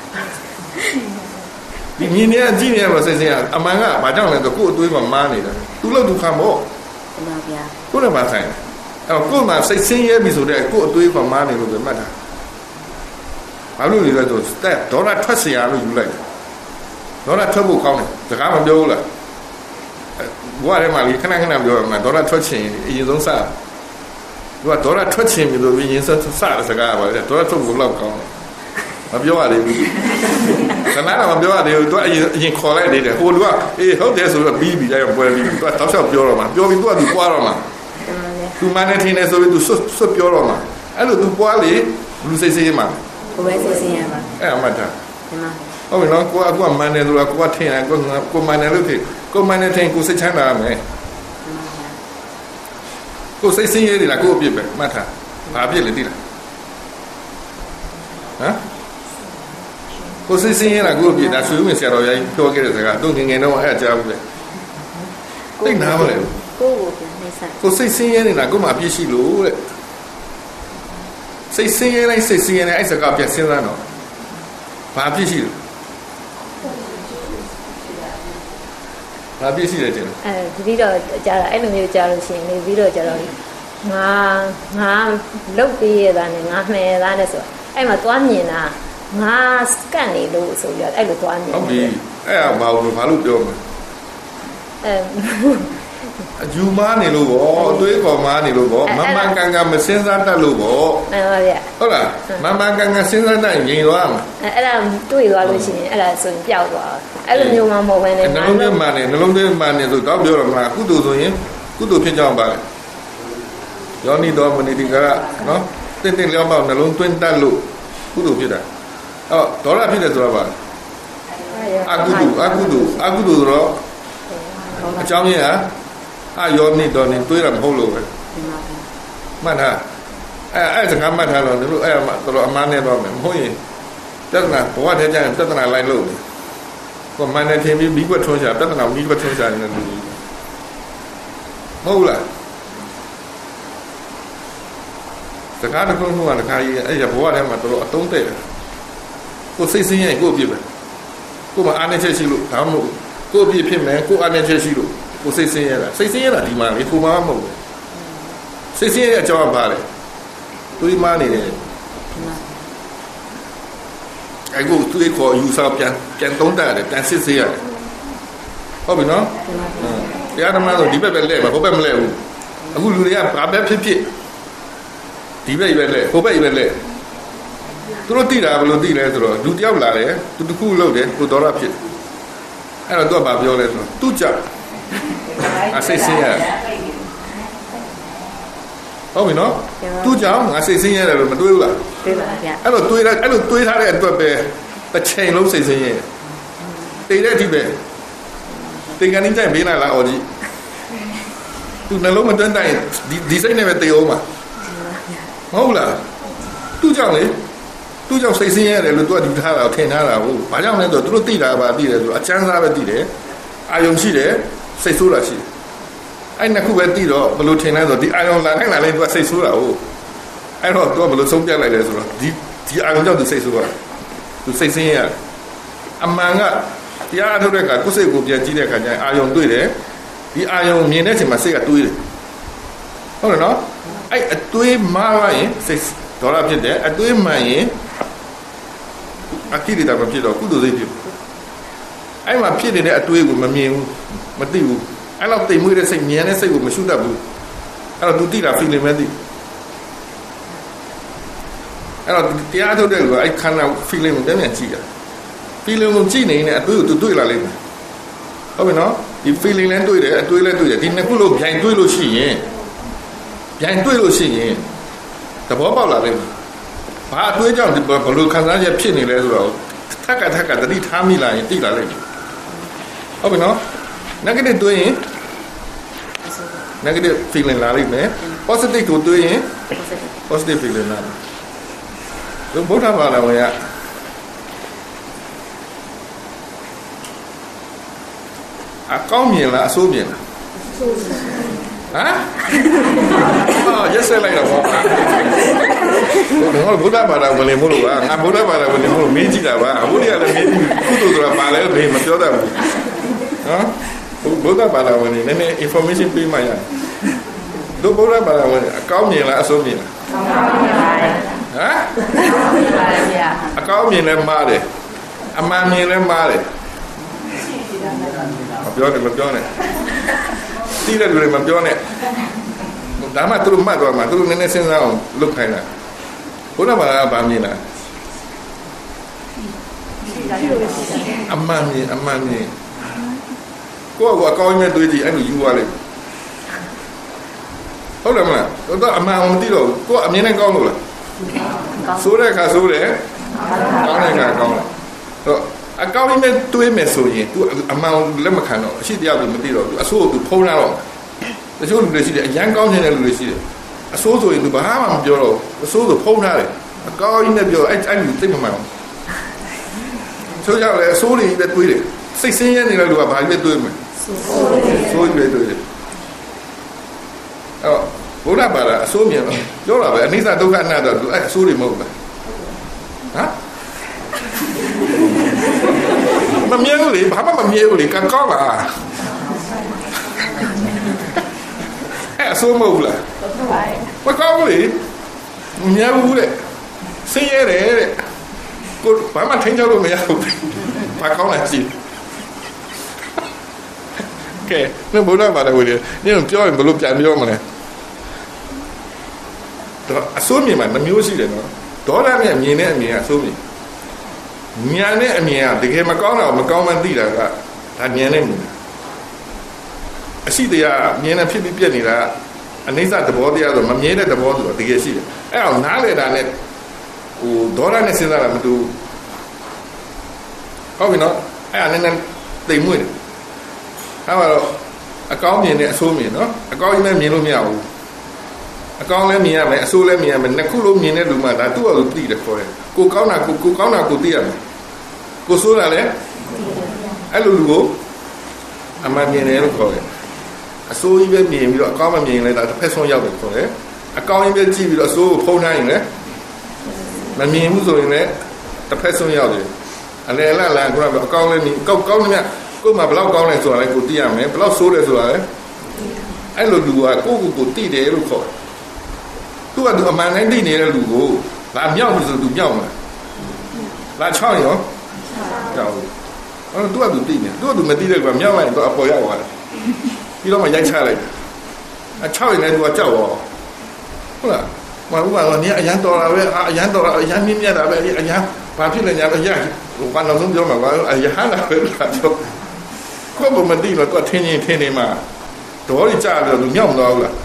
ဒီမြင်နေကြည့်နေရတော့စိတ်ဆင်းရအမှန်ကဘာကြောင့်လဲဆိုကို့အသွေးမှာမားနေတာသူလုပ်သူခံမို့မှန်ပါဗျာကို့လည်းမဆိုင်အဲ့ကို့မှာစိတ်ဆင်းရဲပြီဆိုတဲ့ကို့အသွေးမှာမားနေလို့ပဲမှတ်တာဘာလို့လဲဆိုတက်ဒေါ်လာထွက်เสียလို့ယူလိုက်ဒေါ်လာထွက်ဖို့ကောင်းတယ်စကားမပြောဘူးလားဘွားထဲမှာခဏပြောမှာဒေါ်လာထွက်ချင်အရင်ဆုံးစသူကဒေါ်လာထွက်ချင်ပြီလို့အရင်ဆုံးစတဲ့စကားပါလေဒေါ်လာထွက်ဖို့လောက်ကောင်းတယ်မပြောရသေးဘူးခဏတော့မပြောရသေးဘူးသူကအရင်ခေါ်လိုက်နေတယ်ဟိုလူကအေးဟုတ်တယ်ဆိုတော့ပြီးလိုက်ပွဲပြီးသူကတောက်လျှောက်ပြောတော့မှာပြောပြီးသူကသူပွားတော့မှာသူမနဲ့ထင်းနေဆိုပြီးသူဆွတ်ပြောတော့မှာအဲ့လိုသူပွားလေလူစိတ်စိတ်မှာကိုပဲစိတ်စိတ်ရပါအဲ့အမှတ်ထားဟုတ်ပြီနော်ကိုကမန်တယ်ဆိုတာကိုကထင်တယ်ကိုမန်တယ်လို့ဖြစ်ကိုမန်တယ်ထင်ကိုစိတ်ချမ်းသာရမယ်ကိုစိတ်ဆင်းရဲတယ်လားကိုအပြစ်ပဲမှတ်ထားဘာအပြစ်လဲသိလားဟမ်ကိုစိတ်ဆင်းရဲတာကိုအပြစ်ဒါဆွေဦးမဆရာတော်ကြီးပြောခဲ့တဲ့စကားတုံငငယ်တော့အဲ့အကြားဘူးလေသိနာမလဲကိုပြန်နေဆိုင်ကိုစိတ်ဆင်းရဲနေတာကိုမှအပြစ်ရှိလို့တဲ့စိတ်ဆင်းရဲလိုက်စိတ်ဆင်းရဲလိုက်အဲ့စကားပြန်စဉ်းစားတော့ဘာအပြစ်ရှိလဲဘာပြည့်ရှိတယ်တင်ဒီပြီးတော့ကြာတာအဲ့လိုမျိုးကြာလို့ရှိရင်နေပြီးတော့ကြာတော့ငါလုတ်ပြီးရတာနဲ့ငါမှဲတာနဲ့ဆိုအဲ့မှာသွားမြင်တာငငါကန့်နေလို့ဆိုပြီးအဲ့လိုသွားနေဟုတ်ပြီအဲ့ဒါဘာလို့ပြောမလဲအယူမားနေလို့ပေါ့အတွေးခေါ်မားနေလို့ပေါ့မမှန်ကန်ကန်မစင်းစားတတ်လို့ပေါ့မှန်ပါဗျဟုတ်လားမမှန်ကန်ကန်စင်းစားတတ်ရင်ငြိမ်သွားမှာအဲ့ဒါတွေ့သွားလို့ရှိရင်အဲ့ဒါဆိုရင်ပျောက်သွားအဲ့လိုမျိုးမှမဟုတ်ဘဲနဲ့နှလုံးသွင်းမှန်နေနှလုံးသွင်းမှန်နေဆိုတော့ပြောရမှာကုသိုလ်ဆိုရင်ကုသိုလ်ဖြစ်ကြအောင်ပါလေယောနိတော်မနိတိကနော်တင်းလျောင်းပေါက်နှလုံးသွင်းတတ်လို့ကုသိုလ်ဖြစ်တာအော်ဒေါရဖြစ်တယ်ဆိုတော့ပါအကုသိုလ်ဆိုတော့အကြောင်းရင်းဟာယောနိတော်နေတွေးရမဟုတ်လို့ပဲမှန်လားအဲ့စကားမှတ်ထားတော့တို့အဲ့တော့အမှန်နဲ့တော့မယ်မဟုတ်ရင်ပြဿနာဘဝတည်းကျရင်ပြဿနာလိုက်လို့ကိုမှန်တယ်ထင်ပြီးမိကွက်ထွန်းချပြဿနာမိကွက်ထွန်းချနေတယ်လူကြီးမဟုတ်လားစကားတစ်ခုကတခါကြီးအဲ့ရဘဝထဲမှာတော်အတုံးတဲ့ကိုစိတ်ဆင်းရဲကိုအပြစ်ပဲကိုမအားနေချက်ရှိလို့ဒါမှမဟုတ်ကိုအပြစ်ဖြစ်မယ်ကိုအားနေချက်ရှိလို့ကိုစိတ်ဆင်းရဲတာဒီမှာလေကိုမမဟုတ်ဘူးစိတ်ဆင်းရဲအကြောင်းပါလေတွေးမနေတယ်အဲ့ကိုတွေးခေါ်ယူစားပြန်သုံးတတ်တယ်ပြန်စစ်ဆေးရတယ်ဟုတ်ပြီနော်တရားဓမ္မဆိုဒီဘက်ပဲလဲမှာဟိုဘက်မလဲဘူးအခုလူတွေကဘာပဲဖြစ်ဒီဘက်ပဲလဲဟိုဘက်ပဲလဲသူတို့သိတာဘယ်လိုသိလဲဆိုတော့လူတယောက်လာတယ်သူတစ်ခုလုပ်တယ်ကိုဒေါရဖြစ်အဲ့တော့သူကဘာပြောလဲဆိုတော့သူကြောက်အစိတ်ဆင်းရဲဟုတ်ပြီနော်သူကြောင့်ငါစိတ်ဆင်းရဲတယ်လို့မတွေးဘူးလားတွေးပါဗျအဲ့လိုတွေးထားတဲ့အတွက်ပဲတစ်ချိန်လုံးစိတ်ဆင်းရဲတိတ်တဲ့အထိပဲတင်ကနေကြိုင်ဘေးလာအော်ကြီးသူနှလုံးမတွန်းတိုင်းဒီစိတ်နဲ့ပဲတေအောင်မှာမဟုတ်လားသူကြောင့်စိတ်ဆင်းရဲတယ်လို့သူကဒီထားတာထင်ထားတာဟုတ်ဘာကြောင့်လဲဆိုတော့သူတို့သိတာပါသိတယ်ဆိုတော့အချမ်းစားပဲသိတယ်အာယုံရှိတယ်စိတ်ဆိုးတာရှိတယ်အဲ့နှစ်ခုပဲသိတော့ဘယ်လိုထင်လဲဆိုတော့ဒီအာယုံလာလိုက်သူကစိတ်ဆိုးတာဟုတ်အဲ့တော့သူကဘယ်လိုဆုံးပြလိုက်လဲဆိုတော့ဒီအာယုံကြောင့်သူစိတ်ဆိုးတာသူစိတ်ဆင်းရဲအမှန်ကတရားအထုတ်တဲ့အခါကိုယ်စိတ်ကိုပြန်ကြည့်တဲ့အခါကျရင်အာယုံတွေ့တယ်ဒီအာယုံမြင်တဲ့အချိန်မှာစိတ်ကတွေးတယ်ဟုတ်တယ်နော်အဲ့အတွေးမှားရင်စိတ်ဒေါရဖြစ်တယ်အတွေးမှန်ရင်အကိရိတာမဖြစ်တော့ကုသိုလ်စိတ်ဖြစ်အဲ့မှာဖြစ်နေတဲ့အတွေးကိုမမြင်ဘူးမသိဘူးအဲ့တော့တိမ်မွေးတဲ့စိတ်မြင်တဲ့စိတ်ကိုမရှုတတ်ဘူးအဲ့တော့ तू သိတာ feeling ပဲသိအဲ့တော့တရားထုတ်တဲ့လူကအဲ့ခန္ဓာ feeling ကိုပြန်ကြည့်တာ feeling ကိုကြည့်နေတဲ့အတွေးကို तू တွေ့လာလိမ့်မယ်ဟုတ်ပြီနော်ဒီ feeling လည်းတွေ့တယ်အတွေးလည်းတွေ့တယ်ဒီနှစ်ခုလုံးပြိုင်တွေ့လို့ရှိရင်သဘောပေါက်လာလိမ့်မယ်ဘာအတွေးကြောင့်ဘယ်လိုခံစားချက်ဖြစ်နေလဲဆိုတော့ထက်ကတတိထားမိလာရင်သိလာလိမ့်မယ်ဟုတ်ပြီနော် negative တွေးရင် negative feeling လာလိမ့်မယ် positive ကိုတွေးရင် positive feeling လာမယ်ဒီဘုရားဘာသာဝင်ကအကောင်းမြင်လားအဆိုးမြင်လားရက်ဆက်လိုက်တော့ဘုရားဘာသာဝင်လို့ပါငါဘုရားဘာသာဝင်လို့မင်းကြည့်တာပါဘုရားလည်းမင်းကုသိုလ်ဆိုတာပါလဲဘယ်မပြောတတ်ဘူးနော်ဘုရားဘာသာဝင်နည်းနည်း information ပေးမှရတယ်တို့ဘုရားဘာသာဝင်အကောင်းမြင်လားအဆိုးမြင်လားအကောင်းမြင်လဲမှားတယ်အမှန်မြင်လဲမှားတယ်မပြောနဲ့သိတဲ့လူတွေမပြောနဲ့ဒါမှသူတို့မှတ်သွားမှာသူတို့နည်းနည်းစဉ်းစားအောင်လုပ်ခိုင်းတာဘုရားဘာသာဗာမြင်လားအမှန်မြင်ကိုယ့်အကောင်းမြင်တွေ့ကြည့်အဲ့လိုယူသွားလိုက်ဟုတ်တယ်မလားတော့အမှန်မသိတော့ကိုယ့်အမြင်နဲ့ကောင်းလို့လားဆိုးတဲ့အခါဆိုးတယ်ကောင်းတဲ့အခါကောင်းတယ်တော့အကောင်းမြင်တွေးမယ်ဆိုရင် तू အမှန်လက်မခံတော့အရှိတရားကိုမသိတော့ तू အဆိုးကို तू ဖုံးလာတော့တချို့လူတွေရှိတယ်အရန်ကောင်းနေတဲ့လူတွေရှိတယ်အဆိုးဆိုရင် तू ဘာမှမပြောတော့အဆိုးဆိုဖုံးထားတယ်အကောင်းကြီးနဲ့ပြောအဲ့လူသိမမှန်အောင်ဆိုကြလေအဆိုးတွေပဲတွေးတယ်စိတ်ဆင်းရဲနေတဲ့လူကဘာကြီးပဲတွေးမယ်ဆိုးကြီးပဲတွေးတယ်အော်ဘုရားဘာသာအဆိုးမြင်တော့ပြောတာပဲအနိစ္စဒုက္ခအနတ္တသူအဲ့အဆိုးတွေမဟုတ်ဘူးမမြင်ဘူးလေဘာမှမမြင်ဘူးလေကံကောင်းလားအဲ့အဆိုးမဟုတ်လားမကောင်းဘူးလေမမြင်ဘူးလေဆင်းရဲတယ်တဲ့ကိုဘာမှထိန်းချုပ်လို့မရဘူးဘာကောင်းလဲကြည့်ကဲနင်ဘုရားပါတယ်ဝင်နင်ပြောရင်ဘလို့ပြန်ပြောမလဲတော့အစိုးမြင်မှာနှမျိုးရှိတယ်နော်ဒေါသနဲ့အမြင်နဲ့အမြင်ကအစိုးမြင်ညာနဲ့အမြင်ကတကယ်မကောင်းတာမကောင်းမှသိတာကဒါဉာဏ်နဲ့မြင်တာအရှိတရားမြင်နေဖြစ်ပြီးပြက်နေတာအနိစ္စသဘောတရားဆိုမမြင်တဲ့သဘောဆိုတော့တကယ်ရှိတယ်အဲ့အောင်နားလေတာနဲ့ဟိုဒေါသနဲ့စဉ်းစားတာမတူဟုတ်ပြီနော်အဲ့ဒါနဲ့တိမ်မွေ့တယ်အဲ့တော့အကောင်းမြင်နဲ့အဆိုးမြင်နော်အကောင်းကြီးနဲ့မြင်လို့မရဘူးအကောင်းလည်းမြင်ရမယ်အဆိုးလည်းမြင်ရမယ်နှစ်ခုလုံးမြင်တဲ့လူမှဒါသူ့အလိုသိတယ်ခေါ်တယ်ကိုကောင်းတာကိုကောင်းတာကိုသိရမယ်ကိုဆိုးတာလည်းအဲ့လိုလူကိုအမှန်မြင်တယ်လို့ခေါ်တယ်အဆိုးကြီးပဲမြင်ပြီးတော့အကောင်းမမြင်လဲဒါတစ်ဖက်ဆုံးရောက်တယ်ခေါ်တယ်အကောင်းကြီးပဲကြည့်ပြီးတော့အဆိုးကိုဖုံးထားရင်လည်းမမြင်ဘူးဆိုရင်လည်းတစ်ဖက်ဆုံးရောက်တယ်အလဲလလန်ကိုကအကောင်းလည်းမြင်ကောင်းနေမြကိုမှဘလောက်ကောင်းလဲဆိုတာလည်းကိုသိရမယ်ဘလောက်ဆိုးတယ်ဆိုတာလည်းအဲ့လိုလူကကိုသိတယ်လို့ခေါ်တယ်သူကသူအမှန်တိုင်းသိနေတဲ့လူကိုလာမြောက်လို့ဆိုသူမြောက်မှာလာချောင်းရောကြောက်အဲ့တော့သူကသူသိနေသူမသိတဲ့ကွာမြောက်လိုက်တော့အပေါ်ရောက်သွားတယ်ပြီးတော့မှရိုက်ချလိုက်တယ်အချောင်းရင်လည်းသူကကြောက်ရောဟုတ်လားမဟုတ်ပါဘူးနင်အရန်တော်တာပဲအရန်တော်တာအရန်မြင့်မြတ်တာပဲအရန်ဘာဖြစ်လဲညာတော့ရဟိုဘာလို့ဆုံးပြောမှာကွာအရဟန်လာပဲလားတော့ကိုဘမသိတော့သူထင်းနေမှာတော်ကြီးကြားပြီးတော့သူမြောက်မသွားဘူးလား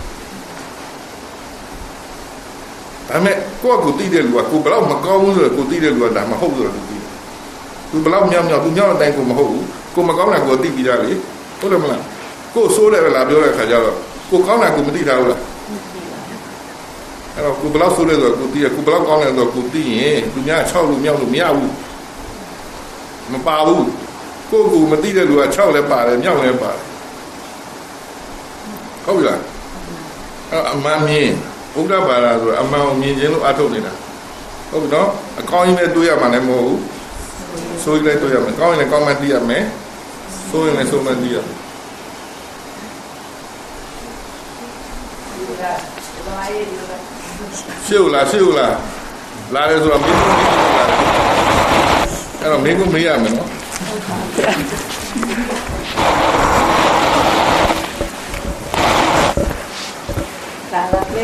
ဒါမဲ့ကိုသိတဲ့လူကကိုဘလောက်မကောင်းဘူးဆိုတော့ကိုသိတဲ့လူကဒါမဟုတ်ဆိုတော့သူသိတယ်သူဘလောက်မြောက်သူမြောက်တဲ့အတိုင်းကိုမဟုတ်ဘူးကိုမကောင်းတာကိုသိပြီးသားလေဟုတ်တယ်မလားကိုဆိုးတယ်လားပြောတဲ့ခါကျတော့ကိုကောင်းတာကိုမသိတာဘူးလားအဲ့တော့ကိုဘလောက်ဆိုးတယ်ဆိုတော့ကိုသိရကိုဘလောက်ကောင်းတယ်ဆိုတော့ကိုသိရင်သူများ6လူမြောက်လို့မရဘူးမပါဘူးကိုမသိတဲ့လူက6လည်းပါတယ်မြောက်လည်းပါတယ်ဟုတ်ပြီလားအဲ့အမှန်မြင်ဘုရားဘာသာဆိုအမှန်ကိုမြင်ခြင်းလို့အထုတ်နေတာဟုတ်ပြီနော်အကောင်းကြီးလည်းတွေးရမှာလည်းမဟုတ်ဘူးဆိုးကြီးလည်းတွေးရမယ်ကောင်းရင်လည်းကောင်းမှသိရမယ်ဆိုးရင်လည်းဆိုးမှသိရမယ်ရှေ့လာလာတယ်ဆိုတော့မင်းအဲ့တော့မင်းကမေးရမယ်နော်လာလာလေ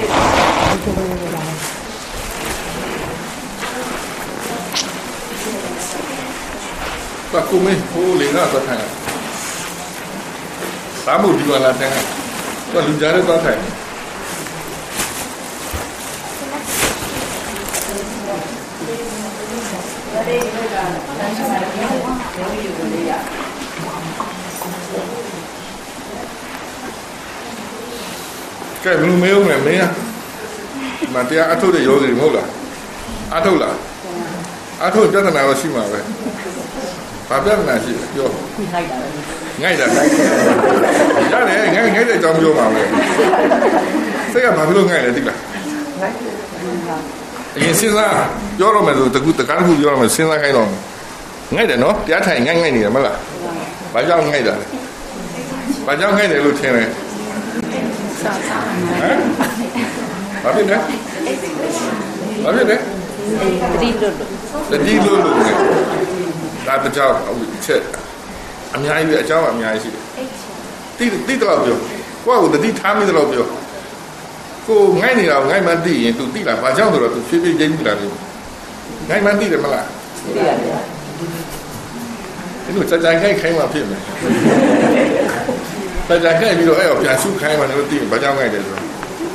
ပါကုမေဟိုလေငါတော့ထိုင်တာမို့ဒီဝလာတဲ့တော့လူကြားရတော့ထိုင်ကဲဘယ်လိုမေးဦးမလဲမင်းမတရားအထုတ်တဲ့ယောဂီမဟုတ်လားအထုတ်လားအထုတ်ပြဿနာတော့ရှိမှာပဲဘာပြဿနာရှိလဲပြောငိုက်တာရတယ်ငိုက်တဲ့အကြောင်းပြောမှာပဲစိတ်ကဘာဖြစ်လို့ငိုက်လဲသိလားအရင်စဉ်းစားပြောတော့မယ်ဆိုတကူတကားတခုပြောတော့မယ်စဉ်းစားခိုင်းတော့ငိုက်တယ်နော်တရားထိုင်ငိုက်နေတယ်မဟုတ်လားဘာကြောင့်ငိုက်တာလဲဘာကြောင့်ငိုက်တယ်လို့ထင်လဲဘာဖြစ်လဲတတိလို့ဒါတကြောင်ဟုတ်ချက်အများကြီးပဲအကြောင်းအများကြီးရှိတယ်တိတော့ပြောကိုယ့်ကိုတတိထားမိတော့ပြောကိုငိုက်နေတာငိုက်မှသိရင် तू သိလားဘာကြောင့်ဆိုတော့ तू ဖြည်းဖြည်းချင်းကြည့်လာတယ်ငိုက်မှသိတယ်မလားသိရတယ်ဒီလိုစကြိုင်ခိုင်းမှဖြစ်မယ်စကြိုင်ခိုင်းပြီးတော့အဲ့တော့ပြန်ရှုခိုင်းမှလည်းသိဘာကြောင့်ငိုက်တယ်ဆိုတော့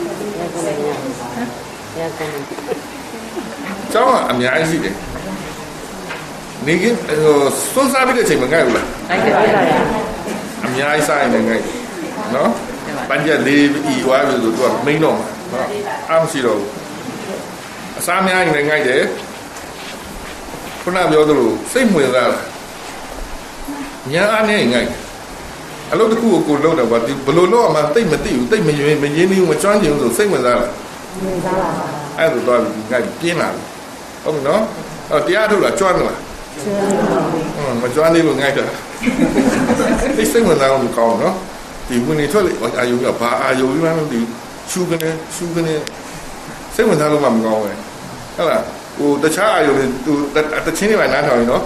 ကျောင်းအများကြီးရှိတယ်နေကစွန်းစားပြီးတဲ့အချိန်မှာငိုက်ဘူးလားငိုက်တယ်ဗျာအများကြီးစားရင်လည်းငိုက်နော်ပန်းချက်လေးဤဝါဆိုတော့သူကမိန်တော့မှာနော်အားမရှိတော့ဘူးအစားများရင်လည်းငိုက်တယ်ခုနပြောသလိုစိတ်ဝင်စားတာညာအားနဲ့ငိုက်အလုပ်တစ်ခုကိုလုပ်တော့ဘယ်လိုလုပ်အောင်မသိမသိဘူးသိမရင်းမကျွမ်းကျင်ဘူးဆိုစိတ်ဝင်စားတာဝင်စားတာအဲ့ဒါတော့ငိုက်ပြင်းလာတယ်ဟုတ်ပြီနော်အဲ့တရားထုတ်တာကျွမ်းလားမကျွမ်းသေးလို့ငိုက်တာဒီစိတ်ဝင်စားအောင်ကောင်းနော်ဒီဝင်နေထွက်လေအာယုံကဘာအာယုံကြီးမှမသိရှုကနေစိတ်ဝင်စားလို့မှမကောင်းပဲဟုတ်လားတခြားအယုံသူတချင်းတွေပဲနားထောင်ရင်နော်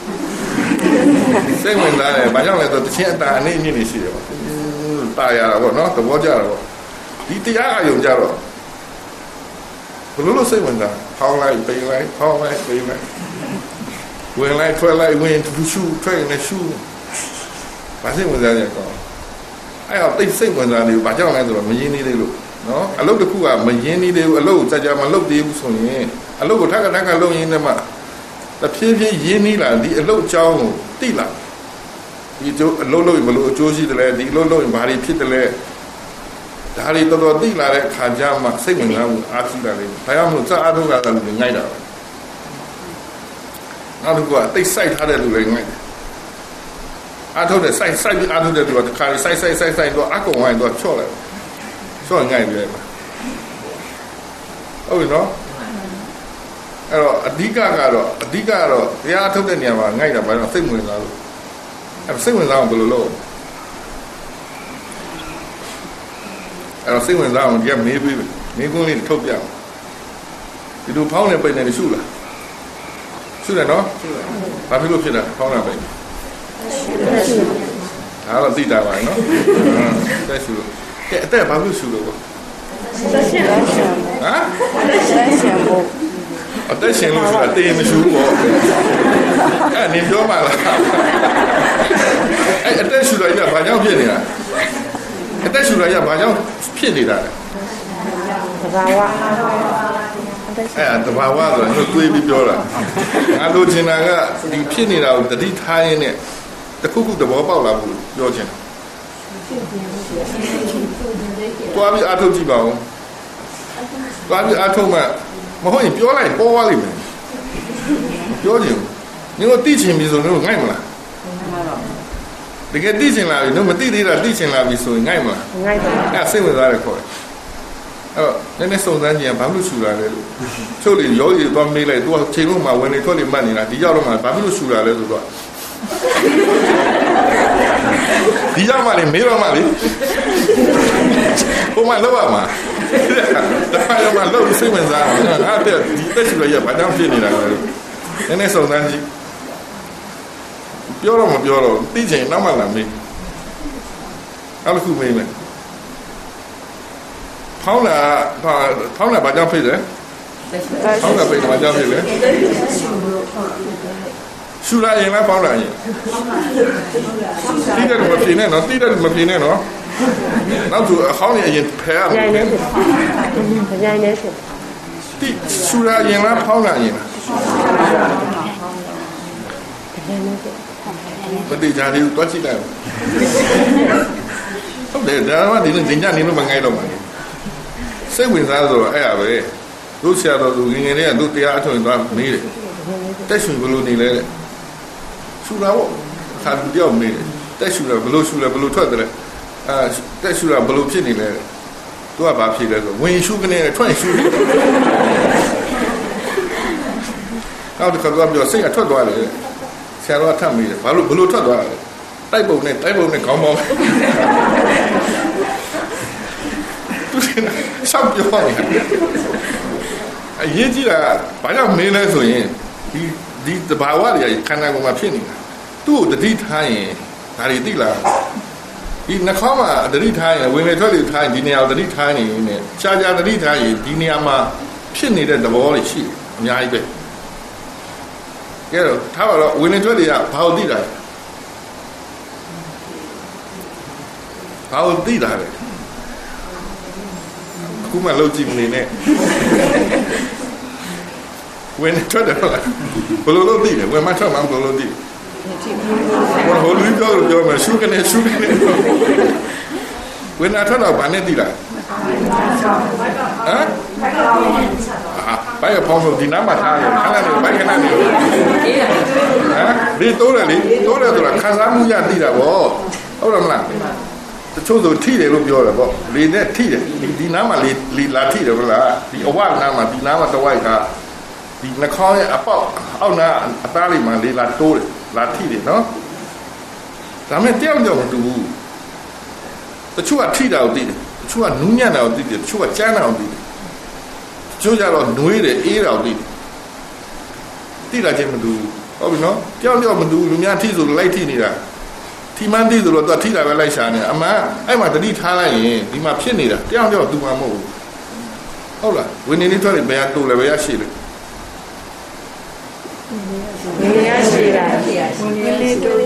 စိတ်ဝင်စားတယ်ဘာကြောင့်လဲဆိုတချင်းအတာအနေမြင့်နေရှိတယ်ပေါ့တာရတာပေါ့နော်သဘောကျတာပေါ့ဒီတရားအယုံကြတော့ဘလို့လို့စိတ်ဝင်စားဖောင်းလိုက်ပိန်လိုက်ဖောင်းလိုက်ပိန်လိုက်ဝင်လိုက်ထွက်လိုက်ဝင်ရှူထွက်နေရှူဘာစိတ်ဝင်စားရကောအဲ့တော့တိတ်စိတ်ဝင်စားနေဘာကြောင့်လဲဆိုတော့မရင်းနေသေးလို့နော်အလုပ်တစ်ခုကမရင်းနေသေးဘူးအလုပ်ကိုကြာမလုပ်သေးဘူးဆိုရင်အလုပ်ကိုထက်ကလုပ်ရင်းနဲ့မှတဖြည်းဖြည်းရင်းနှီးလာဒီအလုပ်အကြောင်းကိုသိလာဒီကျိုးအလုပ်လုပ်ရင်ဘလို့အကျိုးရှိတယ်လဲဒီအလုပ်လုပ်ရင်ဘာတွေဖြစ်တယ်လဲဒါတွေတော်တော်သိလာတဲ့ခါကျမှစိတ်ဝင်စားမှုအားကြီးလာတယ်ဒါကြောင့်မို့စအားထုတ်တာကလည်းငိုက်တာပဲနောက်တစ်ခုကတိတ်ဆိုင်ထားတဲ့လူတွေငိုက်တယ်အားထုတ်တဲ့ဆိုင်ပြီးအားထုတ်တဲ့လူကတစ်ခါဆိုင်တော့အကုန်ဝိုင်းတော့ချော့လိုက်ချော့ငိုက်ပြီဟုတ်ပြီနော်အဲ့တော့အဓိကတော့တရားထုတ်တဲ့နေရာမှာငိုက်တာဘာလို့စိတ်ဝင်စားလို့အဲ့စိတ်ဝင်စားအောင်ဘယ်လိုလုပ်အဲ့တော့စိတ်ဝင်စားအောင်ဒီကမေးပြီးမေးခွန်းလေးထုတ်ပြအောင်ဒီလိုဖောင်းနေပိတ်နေရှုလားရှုတယ်နော်ဘာဖြစ်လို့ဖြစ်တာဖောင်းနေပိတ်ဒါတော့သိတာပါနော်တက်ရှုလို့ကဲအသက်ဘာလို့ရှုလို့ပေါ့ဆက်ရှင်ဟမ်ဆက်ရှင်ဘုအသက်ရှင်လို့ဆိုတာတေးမရှူဘူးပေါ့အဲ့နင်ပြောမှလားအဲ့အသက်ရှူလိုက်ရဘာကြောင့်ဖြစ်နေတာအသက်ရှူလိုက်ရဘာကြောင့်ဖြစ်နေတာလဲသဘာဝအဲ့သဘာဝဆိုတာတို့တွေးပြီးပြောတာငါတို့ချင်တာကဒီဖြစ်နေတာကိုတတိထားရင်းနဲ့တခုခုသဘောပေါက်လာဖို့ပြောချင်တယ်တွားပြီးအားထုတ်ကြည့်ပါဦးတွားပြီးအားထုတ်မှမဟုတ်ရင်ပြောလိုက်ပေါ်သွားလိမ့်မယ်ပြောချင်နင်တို့သိချင်ပြီဆိုရင်ငိုက်မလားတကယ်သိချင်လာပြီတို့မသိသေးတာသိချင်လာပြီဆိုရင်ငိုက်မလားငိုက်ပါအဲ့စိတ်ဝင်စားတယ်ခေါ်တယ်အဲ့တော့နည်းနည်းစုံစမ်းကြည့်ရင်ဘာလို့ရှူလာလဲလို့ချုပ်လေရောရီသွားမေးလိုက်သူကချိန်လုံးမှာဝင်နေထွက်လေမှတ်နေတာဒီရောက်တော့မှဘာလို့ရှူလာလဲဆိုတော့ဒီရောက်မှလေမေးတော့မှလေဟိုမှလောက်ပါမှာဒါမှမဟုတ်စိတ်ဝင်စားအောင်အဲ့ဒါဒီတက်ရှူရဘာကြောင့်ဖြစ်နေတာလဲနည်းနည်းစုံစမ်းကြည့်ပြောတော့မပြောတော့သိချင်နောက်မှလာမေးနောက်တစ်ခုမေးမယ်ဖောင်းလာဘာကြောင့်ဖြစ်လဲဖောင်းလာပဲဘာကြောင့်ဖြစ်လဲရှူလာရင်လားဖောင်းလာရင်တိတယ်မပြင်းနဲ့နော်တိတယ်မပြင်းနဲ့နော်နောက်သူအခေါင်းရရင်ဖယ်ရမယ်ညနေဖြစ်တိရှူလာရင်လားဖောင်းလာရင်လားမတိကြတယ်တွားကြည့်လိုက်ဟုတ်တယ်ဒါမှဒီနေ့ညနေလို့မငိုက်တော့မှာစိတ်ဝင်စားဆိုတော့အဲ့ရပဲတို့ဆရာတော်သူငငယ်လေးကတို့တရားအထုံသွားမေးတယ်တက်ရှူဘလို့နေလဲတဲ့ရှူတာပေါ့ခါတယောက်မေးတယ်တက်ရှူတာဘလို့ရှူလဲဘလို့ထွက်တယ်တက်ရှူတာဘလို့ဖြစ်နေလဲသူကဘာဖြစ်လဲဆိုဝင်ရှူကနေထွက်ရှူနောက်တစ်ခါတော့ပြောစိတ်ကထွက်သွားတယ်ဆရာတော်ကထပ်မေးတယ်ဘာလို့ဘလို့ထွက်သွားလဲတိုက်ပုံနဲ့ခေါင်းပေါင်းရှောက်ပြောနေအရေးကြီးတာဘာကြောင့်မင်းလဲဆိုရင်ဒီတဘာဝတွေခန္ဓာကိုယ်မှာဖြစ်နေတာသူ့ကိုတတိထားရင်ဒါတွေသိလားဒီနှာခေါင်းမှာတတိထားရင်ဝင်လေထွက်လေထားရင်ဒီနေရာကိုတတိထားနေနေရှားတတိထားရင်ဒီနေရာမှာဖြစ်နေတဲ့သဘောတွေရှိတယ်အများကြီးပဲကဲတော့ထားပါတော့ဝင်လေထွက်လေကဘာကိုသိတာလဲဘာကိုသိတာလဲခုမှလောက်ကြည့်မနေနဲ့ဝင်ထွက်တယ်ဘလို့လို့သိတယ်ဝင်မထွက်မှဘလို့လို့သိဘာလို့လူပြောမှရှုကနေဝင်လာထွက်တော့ဘာနဲ့သိလားဟမ်ဘိုင်ဖောင်းလို့ဒီနားမှာထားရခဏနေဘိုင်ခဏနေဟမ်ဒီတိုးတယ်လေတိုးတယ်ဆိုတာခံစားမှုရသိတာဗောဟုတ်တယ်မလားတချို့ဆိုထိတယ်လို့ပြောတယ်ပေါ့လေနဲ့ထိတယ်ဒီနားမှာလေလာထိတယ်ဗလားဒီအဝနားမှာဒီနားမှာတဝိုက်ကဒီနှာခေါင်းရဲ့အပေါက်အောက်နားအသားလေးမှာလေလာတိုးတယ်လာထိတယ်နော်ဒါမဲ့တယောက်မတူဘူးတချို့ကထိတာကိုသိတယ်တချို့ကနူးညံ့တာကိုသိတယ်တချို့ကကြမ်းတာကိုသိတယ်တချို့ကြတော့နှွေးတယ်အေးတာကိုသိတယ်တိလာချင်းမတူဟုတ်ပြီနော်ကြောက်ကြောက်မတူလူများထိဆိုလိုက်ထိနေတာထိမှန်းထိဆိုတော့သူထိတာပဲလိုက်ရှာနေအမှန်အဲ့မှာတတိထားလိုက်ရင်ဒီမှာဖြစ်နေတာကြောက်ကြောက်သူမှမဟုတ်ဘူးဟုတ်လားဝင်းနေနေထွက်တယ်ဘယ်ကတူလဲဘယ်ကရှိလဲနေရရှိတာဝင်လေးတို့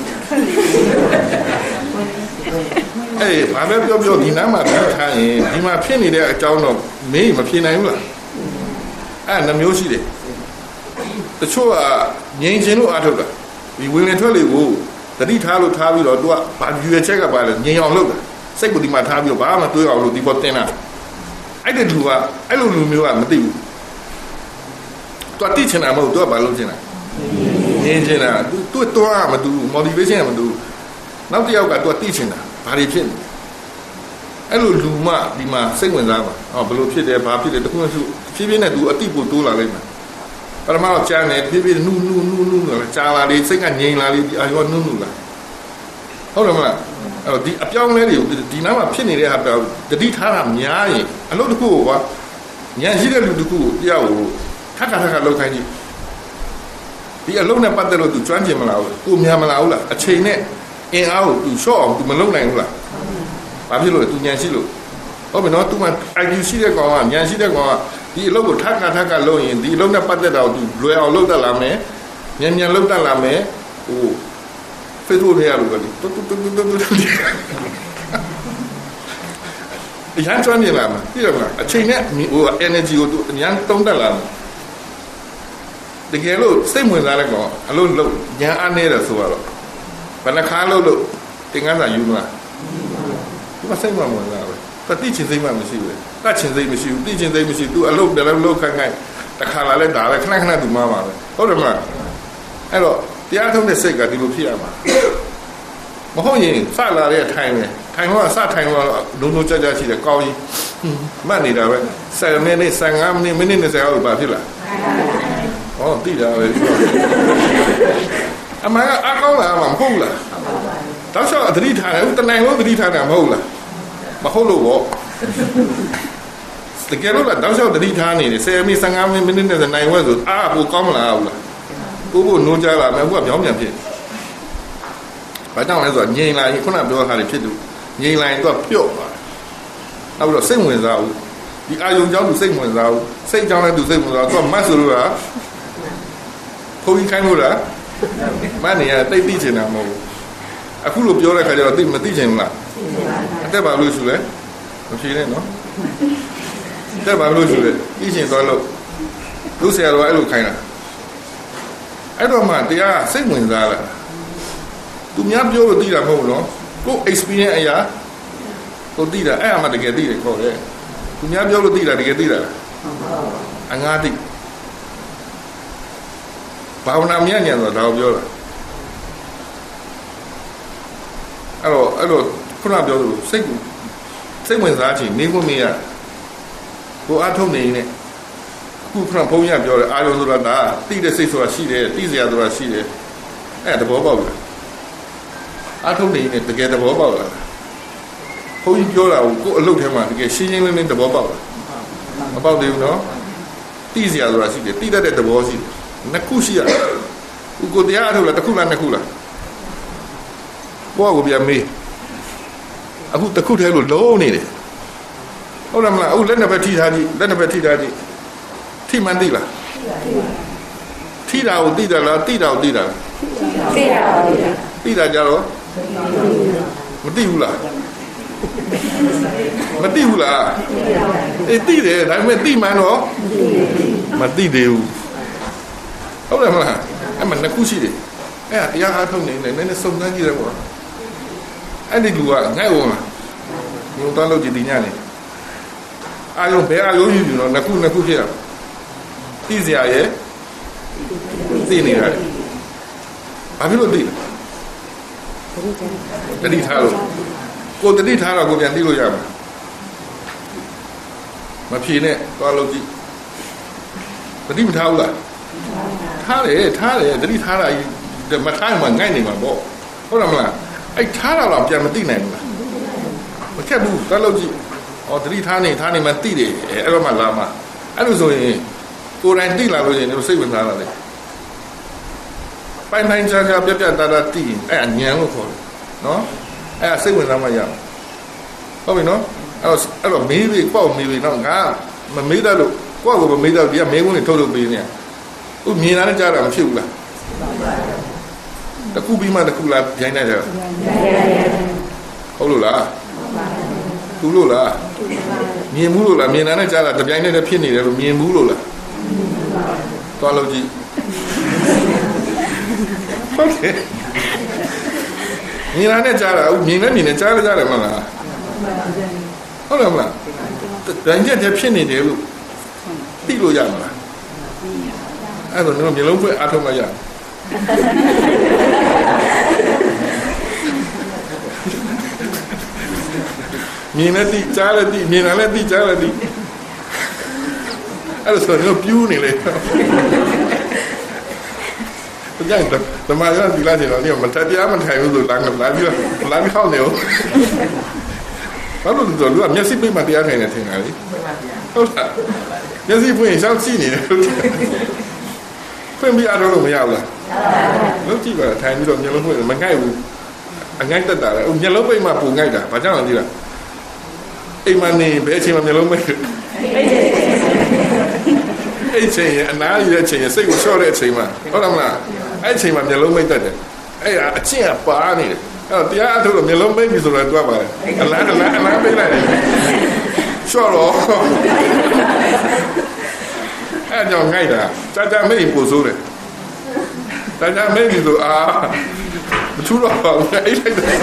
အေးဘာပဲပြောဒီနားမှာထားရင်ဒီမှာဖြစ်နေတဲ့အကြောင်းတော့မင်းမဖြစ်နိုင်ဘူးလားအဲ့နှမျိုးရှိတယ်တချို့ကငြိမ်ခြင်းလို့အားထုတ်တာဒီဝင်လေထွက်လေကိုတတိထားလို့ထားပြီးတော့ तू ကဘာယူရချက်ကပါလဲငြိမ်အောင်လုပ်တာစိတ်ကိုဒီမှာထားပြီးတော့ဘာမှတွေးအောင်လို့ဒီပေါ်တင်တာအဲ့တဲ့လူကအဲ့လိုလူမျိုးကမသိဘူး तू တိချင်တာမဟုတ် तू ကဘာလုပ်ချင်တာငြိမ်ချင်တာ तू တော့မတူ motivation မတူနောက်တစ်ယောက်က तू တိချင်တာဘာတွေဖြစ်နေအဲ့လိုလူမှဒီမှာစိတ်ဝင်စားပါဟောဘလို့ဖြစ်တယ်ဘာဖြစ်တယ်တခုမှဖြည်းဖြည်းနဲ့ तू အတိပို့တိုးလာလိုက်မှာပထမတော့ကြားနေဖြည်းဖြည်းနုလာကြားလာလေစိတ်ကငြိမ်လာလေဒီအာရောနုလာဟုတ်တယ်မလားအဲ့တော့ဒီအပြောင်းလဲတွေကိုဒီနားမှာဖြစ်နေတဲ့ဟာပြောတတိထားတာများရင်အလုပ်တစ်ခုကိုကွာဉာဏ်ရှိတဲ့လူတစ်ခုကိုတရားကိုထပ်လောက်ခိုင်းကြည့်ဒီအလုပ်နဲ့ပတ်သက်လို့ तू ကျွမ်းကျင်မလားဘူးကိုများမလားဘူးလားအချိန်နဲ့အင်အားကို तू ရှော့အောင် तू မလုပ်နိုင်ဘူးလားဘာဖြစ်လို့လဲ तू ဉာဏ်ရှိလို့ဟုတ်ပြီနော် तू မှ IQ ရှိတဲ့ကောင်ကဉာဏ်ရှိတဲ့ကောင်ကဒီအလုပ်ကိုထပ်လုပ်ရင်ဒီအလုပ်နဲ့ပတ်သက်တာကို तू လွယ်အောင်လုပ်တတ်လာမယ်မြန်လုပ်တတ်လာမယ်ဟို Facebook ထဲရလို့ပဲတူရန်ကျွမ်းနေလာမှာသိရမလားအချိန်နဲ့ဟို energy ကို तू ဉာဏ်တုံးတက်လာမှာတကယ်လို့စိတ်ဝင်စားတဲ့ကောင်အလုပ်လုပ်ဉာဏ်အားနည်းတယ်ဆိုတော့ဘယ်နှခါလုပ်လို့သင်္ကန်းစာယူမလားဒီမှာစိတ်မှမဝင်လာပဲတတိချင်းစိတ်မှမရှိဘူးတတ်ချင်းစိတ်မရှိဘူးတိချင်းစိတ်မရှိဘူး तू အလုပ်တယ်လုပ်ခိုင်းတခါလာလဲဒါပဲခဏ तू မှားပါပဲဟုတ်တယ်မလားအဲ့တော့တရားထုံးတဲ့စိတ်ကဒီလိုဖြစ်ရမှာမဟုတ်ရင်စလာတဲ့ထိုင်မယ်ထိုင်တော့စထိုင်တော့လုံးကြရှိတယ်ကောင်းကြီးမှတ်နေတာပဲ10မိနစ်15မိနစ်20လောက်ပါဖြစ်လာဟောတိတာပဲအမှန်ကအကောင်းလားမဟုတ်လားတောက်လျှောက်သတိထားတယ်တနိုင်လုံးသတိထားတာမဟုတ်လားမဟုတ်လို့ပေါ့တကယ်လို့လားတောက်လျှောက်သတိထားနေတယ်10မိနစ်15မိနစ်နဲ့နိုင်ဝဲဆိုအားပိုကောင်းမလားဟုတ်လားကိုနိုးကြလာမယ်အခုကပြောင်းပြန်ဖြစ်ဘာကြောင့်လဲဆိုတော့ငြိမ်လာရင်ခုနပြောတာတွေဖြစ်သူငြိမ်လာရင်သူကပျော့သွားနောက်ပြီးတော့စိတ်ဝင်စားဘူးဒီအာယုံကြောင့်သူစိတ်ဝင်စားဘူးစိတ်ကြောင့်လည်းသူစိတ်ဝင်စားသူကမတ်ဆိုလို့လားဖုန်းကြီးခိုင်းလို့လားမနေရတိတ်သိချင်တာမဟုတ်ဘူးအခုလိုပြောတဲ့ခါကျတော့သိမသိချင်ဘူးလားအသက်ပါလို့ရှိလဲမဖြေနဲ့နော်အသက်ပါလို့ရှိလဲသိချင်သွားလို့လူဆရာတော်အဲ့လိုခိုင်းတာအဲ့တော့မှတရားစိတ်ဝင်စားလာသူများပြောလို့သိတာမဟုတ်နော်ကို experience အရာကိုသိတာအဲ့အမှတကယ်သိတယ်ခေါ်တယ်သူများပြောလို့သိတာတကယ်သိတာအငါသိဘာဝနာမြတ်ဉာဏ်ဆိုတာဒါကိုပြောတာအဲ့တော့ခုနပြောလို့စိတ်ဝင်စားခြင်းနေခွင့်မရကိုအထုံနေနေခုခဏဘုန်းကြီးပြောတယ်အာယုံဆိုတာဒါသိတဲ့စိတ်ဆိုတာရှိတယ်သိစရာဆိုတာရှိတယ်အဲ့သဘောပေါက်လားအထုံနေနေတကယ်သဘောပေါက်လားဘုန်းကြီးပြောတာကိုအလုပ်ထဲမှာတကယ်ရှင်းရှင်းလင်းလင်းသဘောပေါက်လားမပေါက်သေးဘူးနော်သိစရာဆိုတာရှိတယ်သိတတ်တဲ့သဘောရှိတယ်နှစ်ခုရှိရတယ်ဥကိုတရားအထုတ်လားတစ်ခုလားနှစ်ခုလားဘောကိုပြန်မေးအခုတစ်ခုတည်းလို့လုံးနေတယ်ဟုတ်လားမလားအခုလက်နှစ်ဘက်ထိထားကြည့်လက်နှစ်ဘက်ထိထားကြည့်ထိမှန်သိလားထိတာကိုသိတယ်လားသိတာကိုသိတာလားသိတာကြတော့မသိဘူးလားမသိဘူးလားအေးသိတယ်ဒါပေမဲ့သိမှန်တော့မသိသေးဘူးဟုတ်တယ်မလားအဲ့မှာနှစ်ခုရှိတယ်အဲ့ဒါတရားအားထုတ်နေတယ်နည်းနည်းစုံစမ်းကြည့်တယ်ပေါ့အဲ့ဒီလူကငိုက်ဝင်လာညိုတော့လို့ကြည်တင်ညနေအာယုံဘယ်အာယုံယူနေတော့နှစ်ခုဖြစ်တာသိစရာရဲ့သိနေရတယ်ဘာဖြစ်လို့သိလဲတတိထားလို့ကိုတတိထားတော့ကိုပြန်သိလို့ရမှာမဖြေနဲ့သွားလို့ကြည့်တတိမထားဘူးလားထားတယ်တတိထားတာမထားမှငိုက်နေမှာပေါ့ဟုတ်တယ်မလားအဲ့ထားတာတော့ပြန်မသိနိုင်ဘူးလားမခက်ဘူးသွားလို့ကြည့်တတိထားနေမှသိတယ်အဲ့တော့မှလာမှာအဲ့လိုဆိုရင်ကိုယ်တိုင်သိလာလို့ရင်စိတ်ဝင်စားလာတယ်ပိုင်းပိုင်းခြားခြားပြတ်ပြတ်သားသားတည်အဲ့အညံလို့ခေါ်တယ်နော်အဲ့စိတ်ဝင်စားမှရဟုတ်ပြီနော်အဲ့တော့မေးပြီးပေါ့မေးပြီးတော့ငါမမေးတတ်လို့ကိုယ့်ကိုမမေးတတ်ဒီကမေးခွန်းတွေထုတ်လုပ်ပေးနေဥမြင်လာတဲ့ကြားတာမဖြစ်ဘူးလားတခုပြီးမှတခုလားဂျိုင်းနေတယ်ဟုတ်လို့လားသူလို့လားမြင်ဘူးလို့လားမြင်လာတဲ့ကြားတာတပြိုင်တည်းဖြစ်နေတယ်လို့မြင်ဘူးလို့လားသွားလို့ကြည့်ဟုတ်တယ်မြင်လာတဲ့ကြားတာမြင်နဲ့ကြားရကြတယ်မလားဟုတ်တယ်မလားတန်ကြက်ဖြစ်နေတယ်လို့သိလို့ရမလားအဲ့တော့မျိုးလုံးဖွင့်အားထုတ်မှရမြင်လည်းသိကြားလည်းသိမြင်လည်းသိကြားလည်းသိအဲ့ဒါဆိုတော့ပြူးနေလေကြိုက်တယ်တမန်ကဒီလာချင်တော့ဒီမတတရားမထိုင်ဘူးဆိုလာပြီးခေါက်နေဦးဘာလို့လဲဆိုတော့မျက်စိပိတ်မှတရားထိုင်နေထင်တာလေဟုတ်လားမျက်စိဖွင့်ရင်ရှောက်ကြည့်နေတယ်ဖွင့်ပြီးအားထုတ်လို့မရဘူးလားလို့ကြည့်ပါထိုင်ပြီးတော့မျက်လုံးဖွင့်မငိုက်ဘူးအငိုက်တက်တာလေမျက်လုံးပိတ်မှပုံငိုက်တာဘာကြောင့်လဲသိလားအိမ်မနေဘယ်အချိန်မှမျက်လုံးပိတ်အဲ့ချိန်အနားရတဲ့အချိန်စိတ်ကိုလျှော့တဲ့အချိန်မှဟုတ်လားမလားအဲ့ချိန်မှမျက်လုံးမိတ်တတ်တယ်အဲ့ဒါအချင်းကပါနေတယ်အဲ့တော့တရားအထုတ်လို့မျက်လုံးမိတ်ပြီဆိုတော့တွားပါလေအလားပိတ်လိုက်တယ်လျှော့တော့အဲ့ကြောင့်ငိုက်တာကြာမိတ်ပို့ဆိုးတယ်ကြာမိတ်ပြီဆိုမထူတော့ပါဘူးအဲ့လိုက်တယ်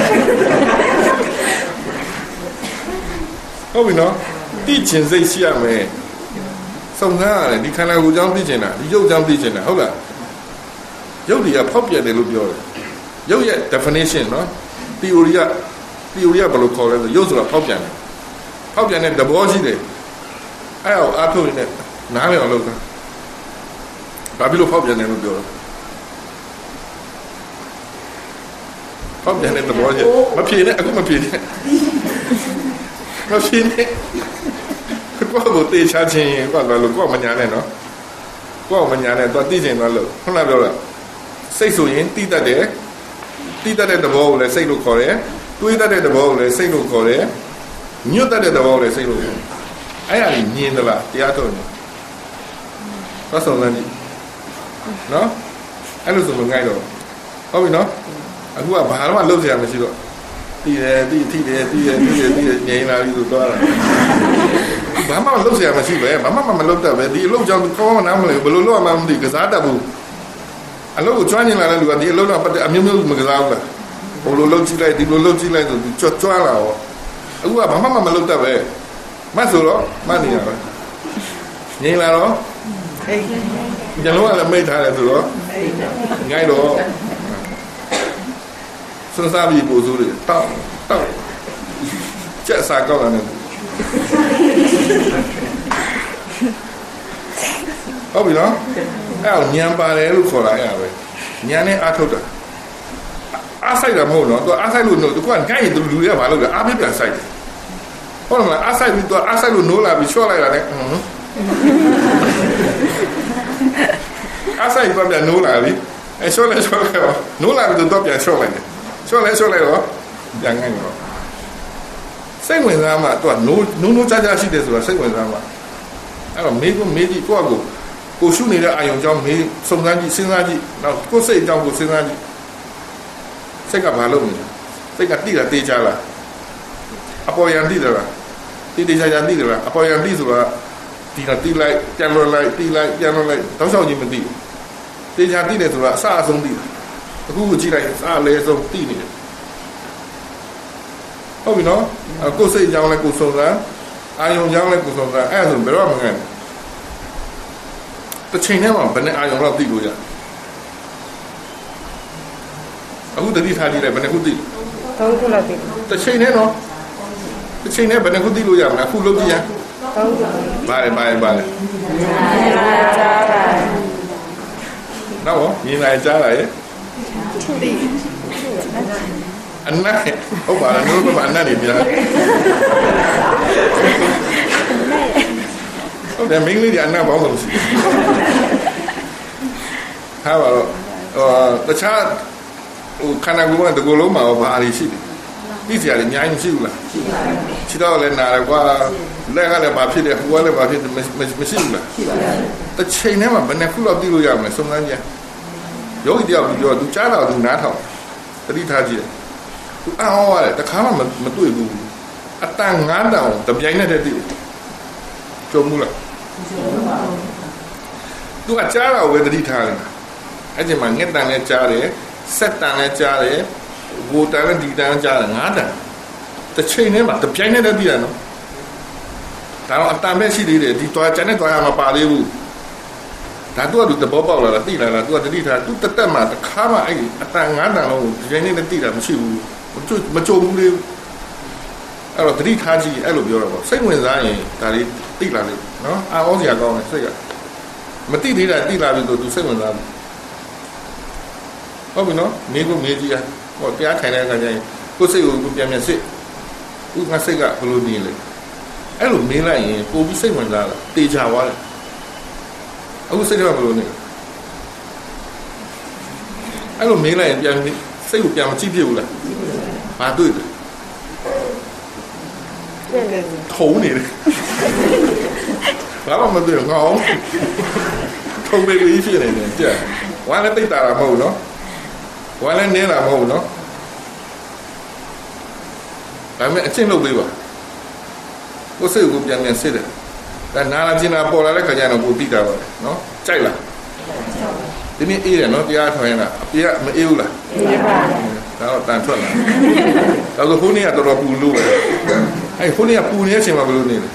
ဟုတ်ပြီနော်တိကျင်စိတ်ရှိရမယ်စုံစမ်းရတယ်ဒီခန္ဓာကိုယ်ကြောင့်သိချင်တာဒီရုပ်ကြောင့်သိချင်တာဟုတ်လားရုပ်တွေကဖောက်ပြန်တယ်လို့ပြောတယ်ရုပ်ရဲ့ definition နော် theory ကဘယ်လိုခေါ်လဲဆိုရုပ်ဆိုတာဖောက်ပြန်တဲ့သဘောရှိတယ်အဲ့အောင်အားထုတ်နေနားလည်အောင်လုပ်တာဘာဖြစ်လို့ဖောက်ပြန်တယ်လို့ပြောလဲဖောက်ပြန်တဲ့သဘောရှိမဖြေနဲ့အခုမဖြေနဲ့ကိုတေချာချင်းကိုလို့ကိုမညာနဲ့နော်ကိုမညာနဲ့တော့သိချင်တော့လို့ဟုတ်လားပြောလားစိတ်ဆိုရင်တိတတ်တယ်သဘောကိုလည်းစိတ်လို့ခေါ်တယ်တွေးတတ်တဲ့သဘောကိုလည်းစိတ်လို့ခေါ်တယ်ညွတ်တတ်တဲ့သဘောကိုလည်းစိတ်လို့ခေါ်တယ်အဲ့ဒါကြီးမြင်သလားတရားထုတ်နေသွားဆုံးလမ်းကြီးနော်အဲ့လိုဆိုမငိုက်တော့ဟုတ်ပြီနော်အခုကဘာမှလုပ်စရာမရှိတော့တည်တယ်ငြိမ်လာပြီဆိုတော့ဘာမှလုပ်စရာမရှိပဲဘာမှမလုပ်တတ်ပဲဒီအလုပ်ကြောင့်ကောင်းမှနားမလဲဘယ်လိုလုပ်မှမသိကစားတတ်ဘူးအလုပ်ကိုကျွမ်းကျင်လာတဲ့လူကဒီအလုပ်တော့အမျိုးမျိုးမကစားဘူးလားဘယ်လိုလုပ်ကြည့်လိုက်ဒီလိုလုပ်ကြည့်လိုက်ဆိုကျွမ်းလာတော့အခုကဘာမှမလုပ်တတ်ပဲမဆိုတော့မနေရပဲငြိမ်လာတော့ညလုံးကလည်းမိတ်ထားတယ်ဆိုတော့ငိုက်တော့စွန်းစားပြီးပို့စိုးတယ်တောက်ကျက်စားကောက်လာတယ်ဟုတ်ပြီနော်အဲ့ညံပါတယ်လို့ခေါ်လာရပဲညံနဲ့အားထုတ်တာအားဆိုင်တာမဟုတ်တော့သူအားဆိုင်လို့သူကငိုက်ရင်သူလူတွေကဘာလုပ်လဲအားပြပြန်ဆိုင်တယ်ဟုတ်လားအားဆိုင်ပြီးသူအားဆိုင်လို့နိုးလာပြီးချော့လိုက်တာလေအားဆိုင်ပြန်နိုးလာပြီအဲချော့လိုက်နိုးလာပြီးသူတော့ပြန်ချော့လိုက်တယ်ချော့လိုက်တော့ပြန်ငိုက်တော့စိတ်ဝင်စားမှသူကနိုးကြားရှိတယ်ဆိုတာစိတ်ဝင်စားမှအဲ့တော့မေးကြည့်ကိုရှုနေတဲ့အာယုံကြောင့်မေးစုံစမ်းကြည့်စဉ်းစားကြည့်နောက်ကိုယ်စိတ်အကြောင်းကိုစဉ်းစားကြည့်စိတ်ကဘာလုပ်နေလဲစိတ်ကတိတာတေးချလားအပေါ်ယံတိတယ်လားတေးချာတိတယ်လားအပေါ်ယံတိဆိုတာဒီကတိလိုက်ပြန်လွှတ်လိုက်တိလိုက်ပြန်လွှတ်လိုက်တောက်လျှောက်ကြီးမသိဘူးတေးချာတိတယ်ဆိုတာအစအဆုံးတိတယ်အခုကိုကြည့်လိုက်အလဲဆုံးတိနေတယ်ဟုတ်ပြီနော်ကိုယ်စိတ်အကြောင်းလည်းကိုယ်စုံစမ်းအာယုံကြောင်းလည်းကိုယ်စုံစမ်းအဲ့ဒါဆိုဘယ်တော့မှမငန်းတစ်ချိန်ထဲမှာဘယ်နဲ့အာယုံတော့သိလို့ရအခုတတိထားကြည့်လိုက်ဘယ်နဲ့ခုသိ 3ခုလောက်သိတစ်ချိန်ထဲနော်တစ်ချိန်ထဲဘယ်နဲ့ခုသိလို့ရမလဲအခုလုပ်ကြည့်ရ 3ခုဘာလဲနော်မြင်လာကြားလာရဲ့အနက်ဟုတ်ပါလားတို့ကအနက်နေပြဟုတ်တယ်မင်းလေးဒီအနက်ဘောင်းလို့ရှိထားပါတော့တခြားဟိုခန္ဓာကိုယ်ကတကူလုံးမှာဘာအရေးရှိတယ်ဒီစရာတွေအများကြီးမရှိဘူးလားခြေတော့လည်းနာတယ်ကွာလက်ကလည်းဘာဖြစ်တယ်ဟိုကလည်းဘာဖြစ်တယ်မရှိဘူးလားတစ်ချိန်ထဲမှာဘယ်နှခုလောက်သိလို့ရမလဲစုံစမ်းကြယောဂီတယောက်ပြောသူကြားတော့သူနားထောင်တတိထားကြည့်သူအောင်းရတယ်တခါမှမတွေ့ဘူးအတန်9တောင်တပြိုင်နက်တည်းသိကြုံမှုလားသူကကြားတော့ဝေတတိထားတယ်အဲ့ဒီမှာငှက်တန်လည်းကြားတယ်ဆက်တန်လည်းကြားတယ်ဝိုတန်လည်းဒီတန်ကြားတယ်9တန်တစ်ချိန်ထဲမှာတပြိုင်နက်တည်းသိတယ်နော်ဒါတော့အတန်ပဲရှိသေးတယ်ဒီသွားကျန်တဲ့သွားရမှာပါသေးဘူးဒါသူကသူသဘောပေါက်လာတာသိလာတာသူကတတိထားသူတက်မှတစ်ခါမှအဲ့အတန်9တန်လုံးကိုဒီနေ့နဲ့သိတာမရှိဘူးမကြုံဘူးလေအဲ့တော့တတိထားကြည့်အဲ့လိုပြောတော့စိတ်ဝင်စားရင်ဒါလေးသိလာလိမ့်နော်အာဩစရာကောင်းတယ်စိတ်ကမသိသေးတာသိလာပြီဆိုသူစိတ်ဝင်စားတယ်ဟုတ်ပြီနော်မိကိုမေးကြည့်ရဟောတရားထိုင်တဲ့အခါကျရင်ကိုယ်စိတ်ကိုပြန်ပြန်စစ်ဥက္ကစိတ်ကဘယ်လိုနေလဲအဲ့လိုမေးလိုက်ရင်ပို့ပြီးစိတ်ဝင်စားတာတေချာသွားတယ်အခုစိတ်ကဘယ်လိုနေအဲ့လိုမေးလိုက်ရင်ပြန်စိတ်ကိုပြန်မကြည့်ဖြစ်ဘူးလားဘာတွေ့လဲထုံနေတယ်ဘာမှမတွေ့ငေါ့ထုံပေးပြီးဖြစ်နေတယ်ကြာဝါလည်းတိတ်တာမဟုတ်နော်ဝါလည်းနင်းတာမဟုတ်နော်ဒါပေမဲ့အချင်းလုပ်ပေးပါကိုယ်စိတ်ကိုပြန်ပြန်စစ်တယ်ဒါနာလာကျင်တာပေါ်လာတဲ့ခါကျတော့ကိုပြီးတာပါနော်ကြိုက်လားဒီနေ့အေးတယ်နော်တရားထွင်တာအပြေကမအေးဘူးလားအေးပါဒါတော့တန်ထွက်လာဒါဆိုခုနေ့ကတော်တော်ပူလို့ပဲအဲ့ခုနေ့ကပူနေတဲ့အချိန်မှာဘယ်လိုနေလဲ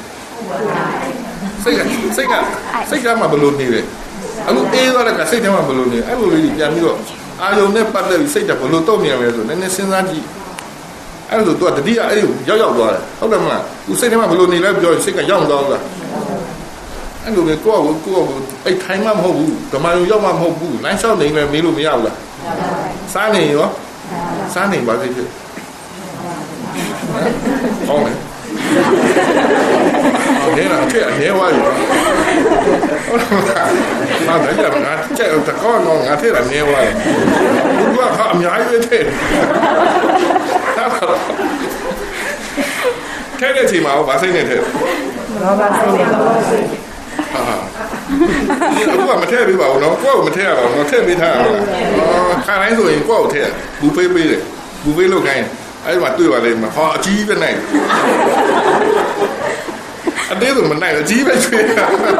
စိတ်ကမှဘယ်လိုနေလဲအခုအေးသွားတဲ့ကစိတ်ထဲမှာဘယ်လိုနေအဲ့လိုလေးပြန်ပြီးတော့အာယုံနဲ့ပတ်သက်ပြီးစိတ်ကဘယ်လိုတုံ့ပြန်လဲဆိုနည်းနည်းစဉ်းစားကြည့်အဲ့လိုသူကတတိယအဲ့လိုရောက်သွားတယ်ဟုတ်တယ်မလားသူစိတ်ထဲမှာဘယ်လိုနေလဲပြောစိတ်ကရောက်သွားလားအဲ့လိုပဲကိုယ့်အဲ့ထိုင်မှမဟုတ်ဘူးဓမ္မယုံရောက်မှမဟုတ်ဘူးလမ်းလျှောက်နေလည်းမေးလို့မရဘူးလားစားနေရောစားနေပါသေးတယ်ဟောင်းတယ်နေလားတဲ့အနေဝါရီဟုတ်လားဒါကြမ်းငါကျက်တကောငါထဲတာနေဝါရီဘူးကအများကြီးတဲ့ထဲတဲ့ချိန်မှာဘာစိတ်နဲ့ထဲလောဘစိတ်နဲ့လောဘစိတ်ဒီအခုကမထည့်ပေးပါဘူးနော်ကိုယ့်ကိုမထည့်ရပါဘူးနော်ထည့်ပေးထားရမှာခါတိုင်းဆိုရင်ကိုယ့်ကိုထည့်ဘူဖေးပေးတယ်ဘူဖေးလုပ်ခိုင်းအဲ့ဒီမှာတွေ့ပါလိမ့်မယ်ဟောအကြီးပဲနိုင်အသေးဆိုမနိုင်အကြီးပဲချွေး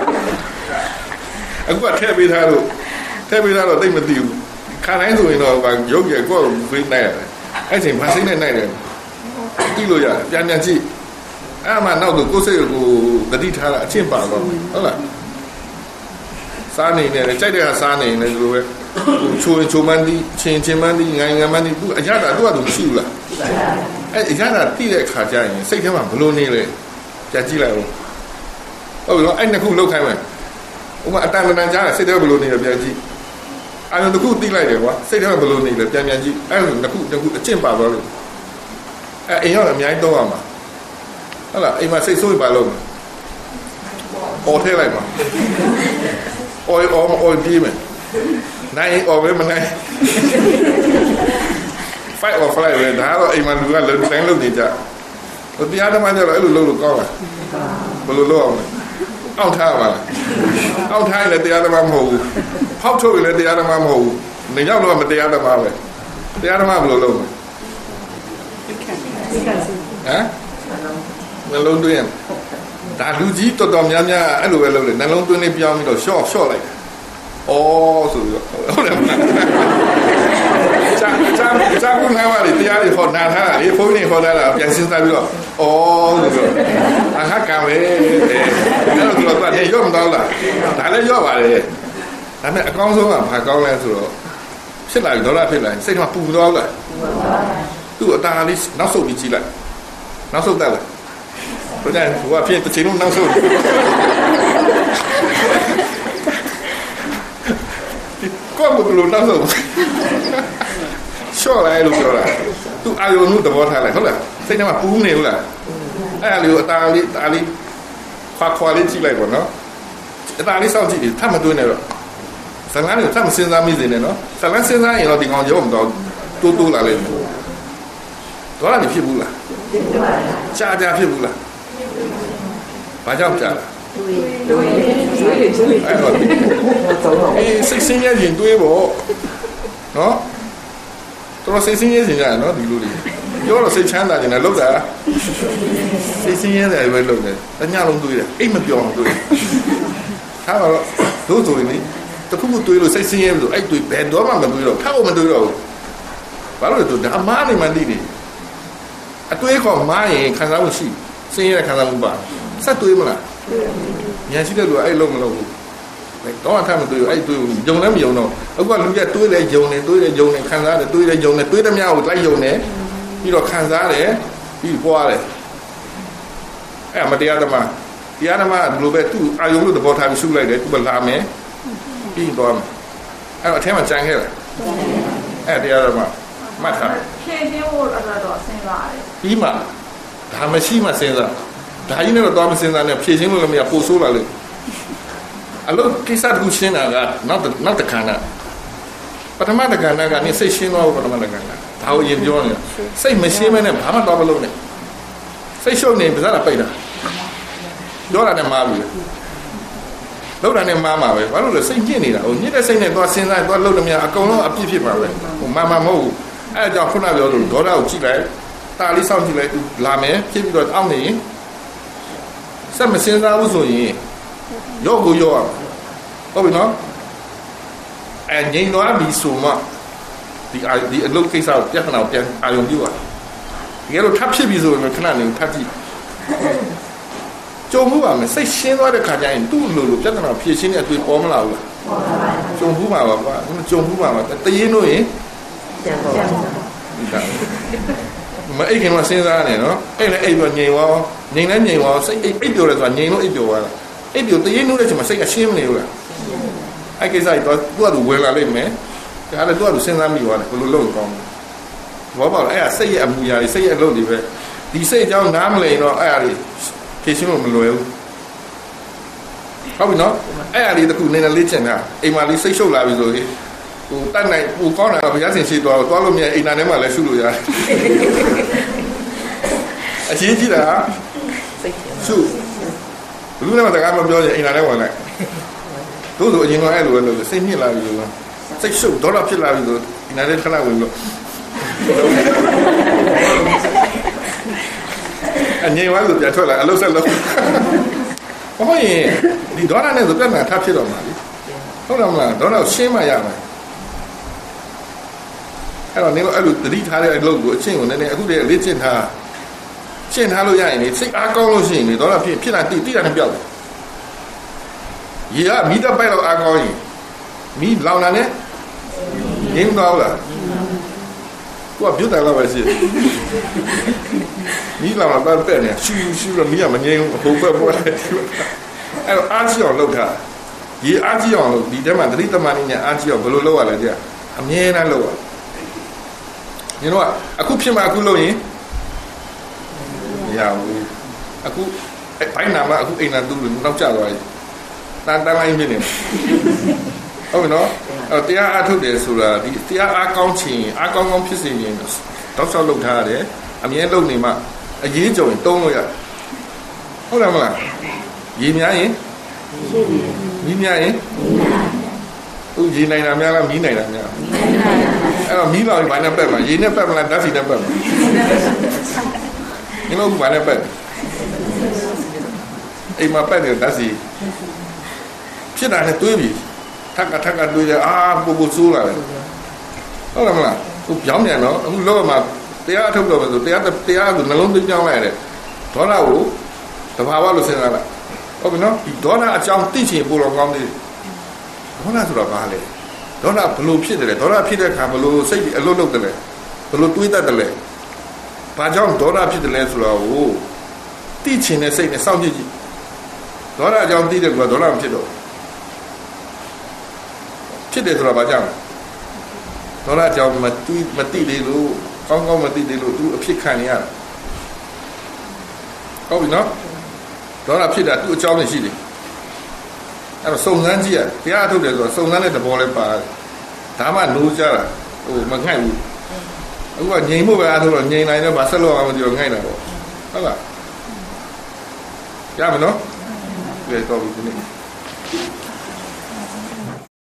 အခုကထည့်ပေးထားတော့သိမသိဘူးခါတိုင်းဆိုရင်တော့ရုပ်ရယ်ကိုယ့်ကိုဘူဖေးနိုင်ရတယ်အဲ့ချိန်မစိမ့်နဲ့နိုင်တယ်ကြည့်လို့ရတယ်ပြန်ပြန်ကြည့်အဲ့မှာနောက်တော့ကိုယ်စိတ်ကိုတတိထားတာအချင်းပါတော့ဟုတ်လားစားနေတယ်ကြိုက်တဲ့ဟာစားနေတယ်ဒီလိုပဲချိုမန်းတီချင်းမန်းတီငိုင်မန်းတီသူအရတာသူကသူမရှိဘူးလားအဲ့အရတာတိတဲ့ခါကျရင်စိတ်ထဲမှာဘလို့နေလဲပြန်ကြည့်လိုက်ဦးဟုတ်ပြီနော်အဲ့နှစ်ခုလောက်ခိုင်းမယ်ဥပမာအတန်တန်ကြားတယ်စိတ်ထဲဘလို့နေလဲပြန်ကြည့်အဲ့လိုတစ်ခုတိလိုက်တယ်ကွာစိတ်ထဲမှာဘလို့နေလဲပြန်ကြည့်အဲ့လိုနှစ်ခုအချင်းပါသွားလို့အဲ့အိမ်ရောက်အများကြီးတော့ရမှာဟုတ်လားအိမ်မှာစိတ်ဆိုးရင်ပါလို့ပေါ်ထဲလိုက်ပါအော်ပြေးမယ်နိုင်အော်ပဲမနိုင် fight or flight ပဲဒါတော့အိမ်မှာလူကလုံးတိုင်းလုံးနေကြတရားဓမ္မကျတော့အဲ့လိုလုံးလို့ကောင်းလားဘယ်လိုလုပ်အောင်လဲအောက်ထားပါလားအောက်ထားရင်လည်းတရားဓမ္မမဟုတ်ဘူးဖောက်ထုတ်ရင်လည်းတရားဓမ္မမဟုတ်ဘူးနေရောက်တော့မတရားဓမ္မပဲတရားဓမ္မဘယ်လိုလုပ်လဲဟမ်နှလုံးသွင်းဒါလူကြီးတော်တော်များများအဲ့လိုပဲလုပ်တယ်နှလုံးသွင်းလေးပြောင်းပြီးတော့ရှော့လိုက်တယ်။အော်ဆိုပြီးတော့ဟုတ်တယ်မလား။ချာဘူးနားပါလေတရားတွေဟောနာထားတာလေဖုန်းတွေဟောတာပြန်စဉ်းစားပြီးတော့အော်ဆိုပြီးတော့အခါကပဲအဲ့လိုတော့နေရောမတော့လားဒါလည်းရောပါလေဒါပေမဲ့အကောင်းဆုံးကဘာကောင်းလဲဆိုတော့ဖြစ်လာပြီဒေါ်လာဖြစ်လာစိတ်ကပူတော့လားသူ့အတားလေးနောက်ဆုတ်ပြီးကြည့်လိုက်နောက်ဆုတ်တက်လာဘယ်နဲ့ဟိုကဖြစ်တဲ့ချိန်လုံးနောက်ဆုတ်ကိုယ်ကလို့နောက်ဆုတ်ရှော့လိုက်လို့ပြောတာသူအာယုံਨੂੰသဘောထားလိုက်ဟုတ်လားစိတ်ထဲမှာပူးနေဘူးလားအဲ့ဒါလေးကိုအတားလေးခွာလေးကြည့်လိုက်ပေါ့နော်အတားလေးစောင့်ကြည့်တယ်ထပ်မတွင်းနဲ့တော့ဇလန်းတွေထပ်မစဉ်းစားမိစေနဲ့နော်ဇလန်းစဉ်းစားရင်တော့ဒီကောင်ရုံမတော့တိုးလာလိမ့်မယ်ဒေါ်လာဖြစ်ဘူးလားကြာဖြစ်ဘူးလားဘာကြောင့်ကြာလားအဲ့တော့စိတ်ဆင်းရဲခြင်းတွေးပေါ့နော်တော်စိတ်ဆင်းရဲခြင်းကြရနော်ဒီလိုလေးပြောတော့စိတ်ချမ်းသာခြင်းနဲ့လောက်တာစိတ်ဆင်းရဲတယ်ပဲလောက်တယ်တညလုံးတွေးတယ်အိတ်မပြောအောင်တွေးထားတော့တို့ဆိုရင်တခုခုတွေးလို့စိတ်ဆင်းရဲလို့အဲ့တွေးဘယ်တော့မှမတွေးတော့ထားဖို့မတွေးတော့ဘူးဘာလို့လဲဆိုတော့အမားနေမှန်းသိနေအတွေးခေါ်မားရင်ခံစားမှုရှိဆင်းရဲတဲ့ခံစားမှုပါဆက်တွေးမလားဉာဏ်ရှိတဲ့လူအဲ့လုံးမလုပ်ဘူးတော့ထားမတွေးဘူးအဲ့တွေးယုံလည်းမယုံတော့အခုကလူကတွေးတယ်ယုံတယ်တွေးတယ်ယုံတယ်ခံစားတယ်တွေးတယ်ယုံတယ်တွေးသမျှကိုလိုက်ယုံတယ်ပြီးတော့ခံစားတယ်ပြီးပွားတယ်အဲ့မတရားသမားဒီလိုပဲသူ့အာယုံလို့သဘောထားပြီးရှုလိုက်တယ်သူကလာမယ်ပြီးတော့အဲ့အထဲမှာကြံခဲ့တယ်အဲ့တရားသမားမှတ်ထားဖြည့်ခြင်းဖို့တော့စဉ်းစားတယ်ပြီးမှဒါမရှိမှစဉ်းစားဒါကြီးနဲ့တော့မစဉ်းစားနဲ့ဖြည့်ခြင်းလို့လည်းမရပို့ဆိုးလာလို့အလို့ကိစ္စတခုရှင်းတာကနောက်တခါနာပထမတခါနာကနေစိတ်ရှင်းသွားဖို့ပထမတခါနာဒါကိုရင်ပြောနေတာစိတ်မရှင်းမဲနဲ့ဘာမှတော့မလုပ်နဲ့စိတ်ရှုပ်နေပါးစပ်ပိတ်တာပြောတာနဲ့မှားပြီလောက်တာနဲ့မှားမှာပဲဘာလို့လဲစိတ်ညစ်နေတာဟိုညစ်တဲ့စိတ်နဲ့သွားစဉ်းစားသွားလှုပ်လို့မရအကုန်လုံးအပြစ်ဖြစ်ပါပဲဟိုမှားမဟုတ်ဘူးအဲအကြောင်းခုနပြောလို့ဒေါသကိုကြည့်လိုက်တာလေးစောင့်ကြည့်လိုက်သူလာမယ်ဖြစ်ပြီးတော့အောင်းနေရင်စက်မစဉ်းစားဘူးဆိုရင်ရော့ကိုရော့အောင်ဟုတ်ပြီနော်အဲငြိမ်သွားပြီဆိုမှဒီအလုပ်ကိစ္စကိုပြဿနာကိုပြန်အာရုံပြုရဒီလိုထပ်ဖြစ်ပြီဆိုရင်ခဏနေထပ်ကြည့်ကြုံမှုပါမယ်စိတ်ရှင်းသွားတဲ့ခါကျရင်သူ့လိုပြဿနာဖြေရှင်းတဲ့အတွေ့ပေါ်မလာဘူးလားကြုံမှုပါပါကွာကြုံမှုပါပါတရင်လို့ရင်ပြန်ပေါ်မအိတ်ခင်မှာစဉ်းစားနေနော်အဲ့လည်းအိတ်ပြောငြိမ်သွားငြိမ်လည်းငြိမ်သွားစိတ်အိတ်ပြောတယ်ဆိုတာငြိမ်လို့အိတ်ပြောသွားတာအိတ်ပြောတရင်လို့တဲ့ချိန်မှာစိတ်ကရှင်းမနေဘူးလားအဲ့ကိစ္စကြီးတော့သူ့အတူဝင်လာလိမ့်မယ်ဒါလည်းသူ့အတူစဉ်းစားမိသွားတယ်ဘယ်လိုလုပ်ကောင်းလဲဘောပါအဲ့ဒါစိတ်ရဲ့အမူအရာတွေစိတ်ရဲ့အလုပ်တွေပဲဒီစိတ်အကြောင်းနားမလည်တော့အဲ့ဒါတွေဖြေရှင်းလို့မလွယ်ဘူးဟုတ်ပြီနော်အဲ့ဒါလေးတခုနည်းနည်းလေးချင်တာအိမ်မှာလေးစိတ်ရှုပ်လာပြီဆိုရင်ဟိုတတ်နိုင်ဟိုကောင်းတာတော့ဘုရားရှင်ရှိသွားလို့မြဲအိမ်နာထဲမှာလည်းရှုလို့ရတယ်အချင်းကြီးတာရှုဘလူးနဲ့မတကားမပြောရင်အိမ်နာထဲဝင်လိုက်တို့ဆိုအရင်ကအဲ့လိုပဲလုပ်စိတ်ညစ်လာပြီလို့စိတ်ရှုပ်ဒေါသဖြစ်လာပြီဆိုအိမ်နာထဲခဏဝင်လို့အငြိမ်ဝါဆိုပြန်ထွက်လာအလုပ်ဆက်လုပ်ဟုတ်ရင်ဒီဒေါသနဲ့ဆိုပြဿနာထပ်ဖြစ်တော့မှာလေဟုတ်တယ်မလားဒေါသကိုရှင်းမှရမယ်အဲ့တော့နင်တို့အဲ့လိုသတိထားတဲ့အလုပ်ကိုအချင်းကိုနည်းနည်းအခုတည်းလေ့ကျင့်ထားလို့ရရင်လေစိတ်အားကောင်းလို့ရှိရင်လေဒေါသဖြစ်လာတိတာနဲ့ပြောက်တယ်ရေကမိတပိုက်တော့အားကောင်းရင်မိလောင်လာနဲ့ငြိမ်းသွားလားသူကပြုတ်တယ်လို့ပဲရှိမိလောင်လာတော့တဲ့နေရှူတော့မိကမငြိမ်းဘူးဟိုဘက်ပေါ်တယ်အဲ့တော့အားကြီးအောင်လုပ်ထားရေအားကြီးအောင်လုပ်ဒီထဲမှာသတိသမารနဲ့အားကြီးအောင်ဘယ်လိုလုပ်ရလဲကြာအမြဲတမ်းလုပ်ရညတော့အခုဖြစ်မှာအခုလုပ်ရင်မရဘူးအခုဘိုင်းနာမှာအခုအိမ်နာသူ့နောက်ကျသွားပြီတန်လိုင်းဖြစ်နေဟုတ်ပြီနော်အဲ့တရားအားထုတ်တယ်ဆိုတာဒီတရားအားကောင်းခြင်းအားကောင်းဖြစ်စေရင်တောက်လျှောက်လုပ်ထားရတယ်အမြဲလုပ်နေမှအရေးကြုံရင်တုံးလို့ရဟုတ်တယ်မလားရေများရင်မီးများရင်သူရေနိုင်တာများလားမီးနိုင်တာများအဲ့တော့မီးလောင်ဘာနဲ့ပက်မှာရေနဲ့ပက်မလားဓာတ်ဆီနဲ့ပက်မှာဒီလိုဘာနဲ့ပက်အိမ်မှာပက်တယ်ဓာတ်ဆီဖြစ်တာနဲ့တွေးပြီးထက်ကတွေးရပူဆိုးလာတယ်ဟုတ်တယ်မလားသူပြောင်းပြန်တော့အခုလောကမှာတရားအထုတ်တော့ဆိုတရားကိုနှလုံးသွင်းကြောင်းလိုက်ရတယ်ဒေါသကိုတဘာဝလို့စဉ်းစားလိုက်ဟုတ်ပြီနော်ဒီဒေါသအကြောင်းသိချင်ပို့တော့ကောင်းသေးဒေါသဆိုတော့ဘာလဲဒေါသဘလို့ဖြစ်တယ်လဲဒေါသဖြစ်တဲ့အခါဘလို့စိတ်အလွတ်လုပ်တယ်လဲဘလို့တွေးတတ်တယ်လဲဘာကြောင့်ဒေါသဖြစ်တယ်လဲဆိုတော့သိချင်တဲ့စိတ်နဲ့စောင့်ကြည့်ကြည့်ဒေါသအကြောင်းသိတဲ့ကွာဒေါသမဖြစ်တော့ဖြစ်တယ်ဆိုတာဘာကြောင့်ဒေါသအကြောင်းမသိသေးလို့ကောင်းမသိသေးလို့သူအဖြစ်ခံနေရတာဟုတ်ပြီနော်ဒေါသဖြစ်တာသူ့အကြောင်းနဲ့ရှိတယ်အဲ့တော့စုံစမ်းကြည့်ရတရားထုတ်တယ်ဆိုတော့စုံစမ်းတဲ့သဘောလည်းပါဒါမှနိုးကြတာဟိုမငှိုက်ဘူးအခုကငြိမ်ဖို့ပဲအားထုတ်တော့ငြိမ်နိုင်တော့ဗာဆက်လို့အောင်မသိတော့ငှိုက်တာပေါ့ဟုတ်လားရမနော်ပြေတော့ပြီဒီနေ့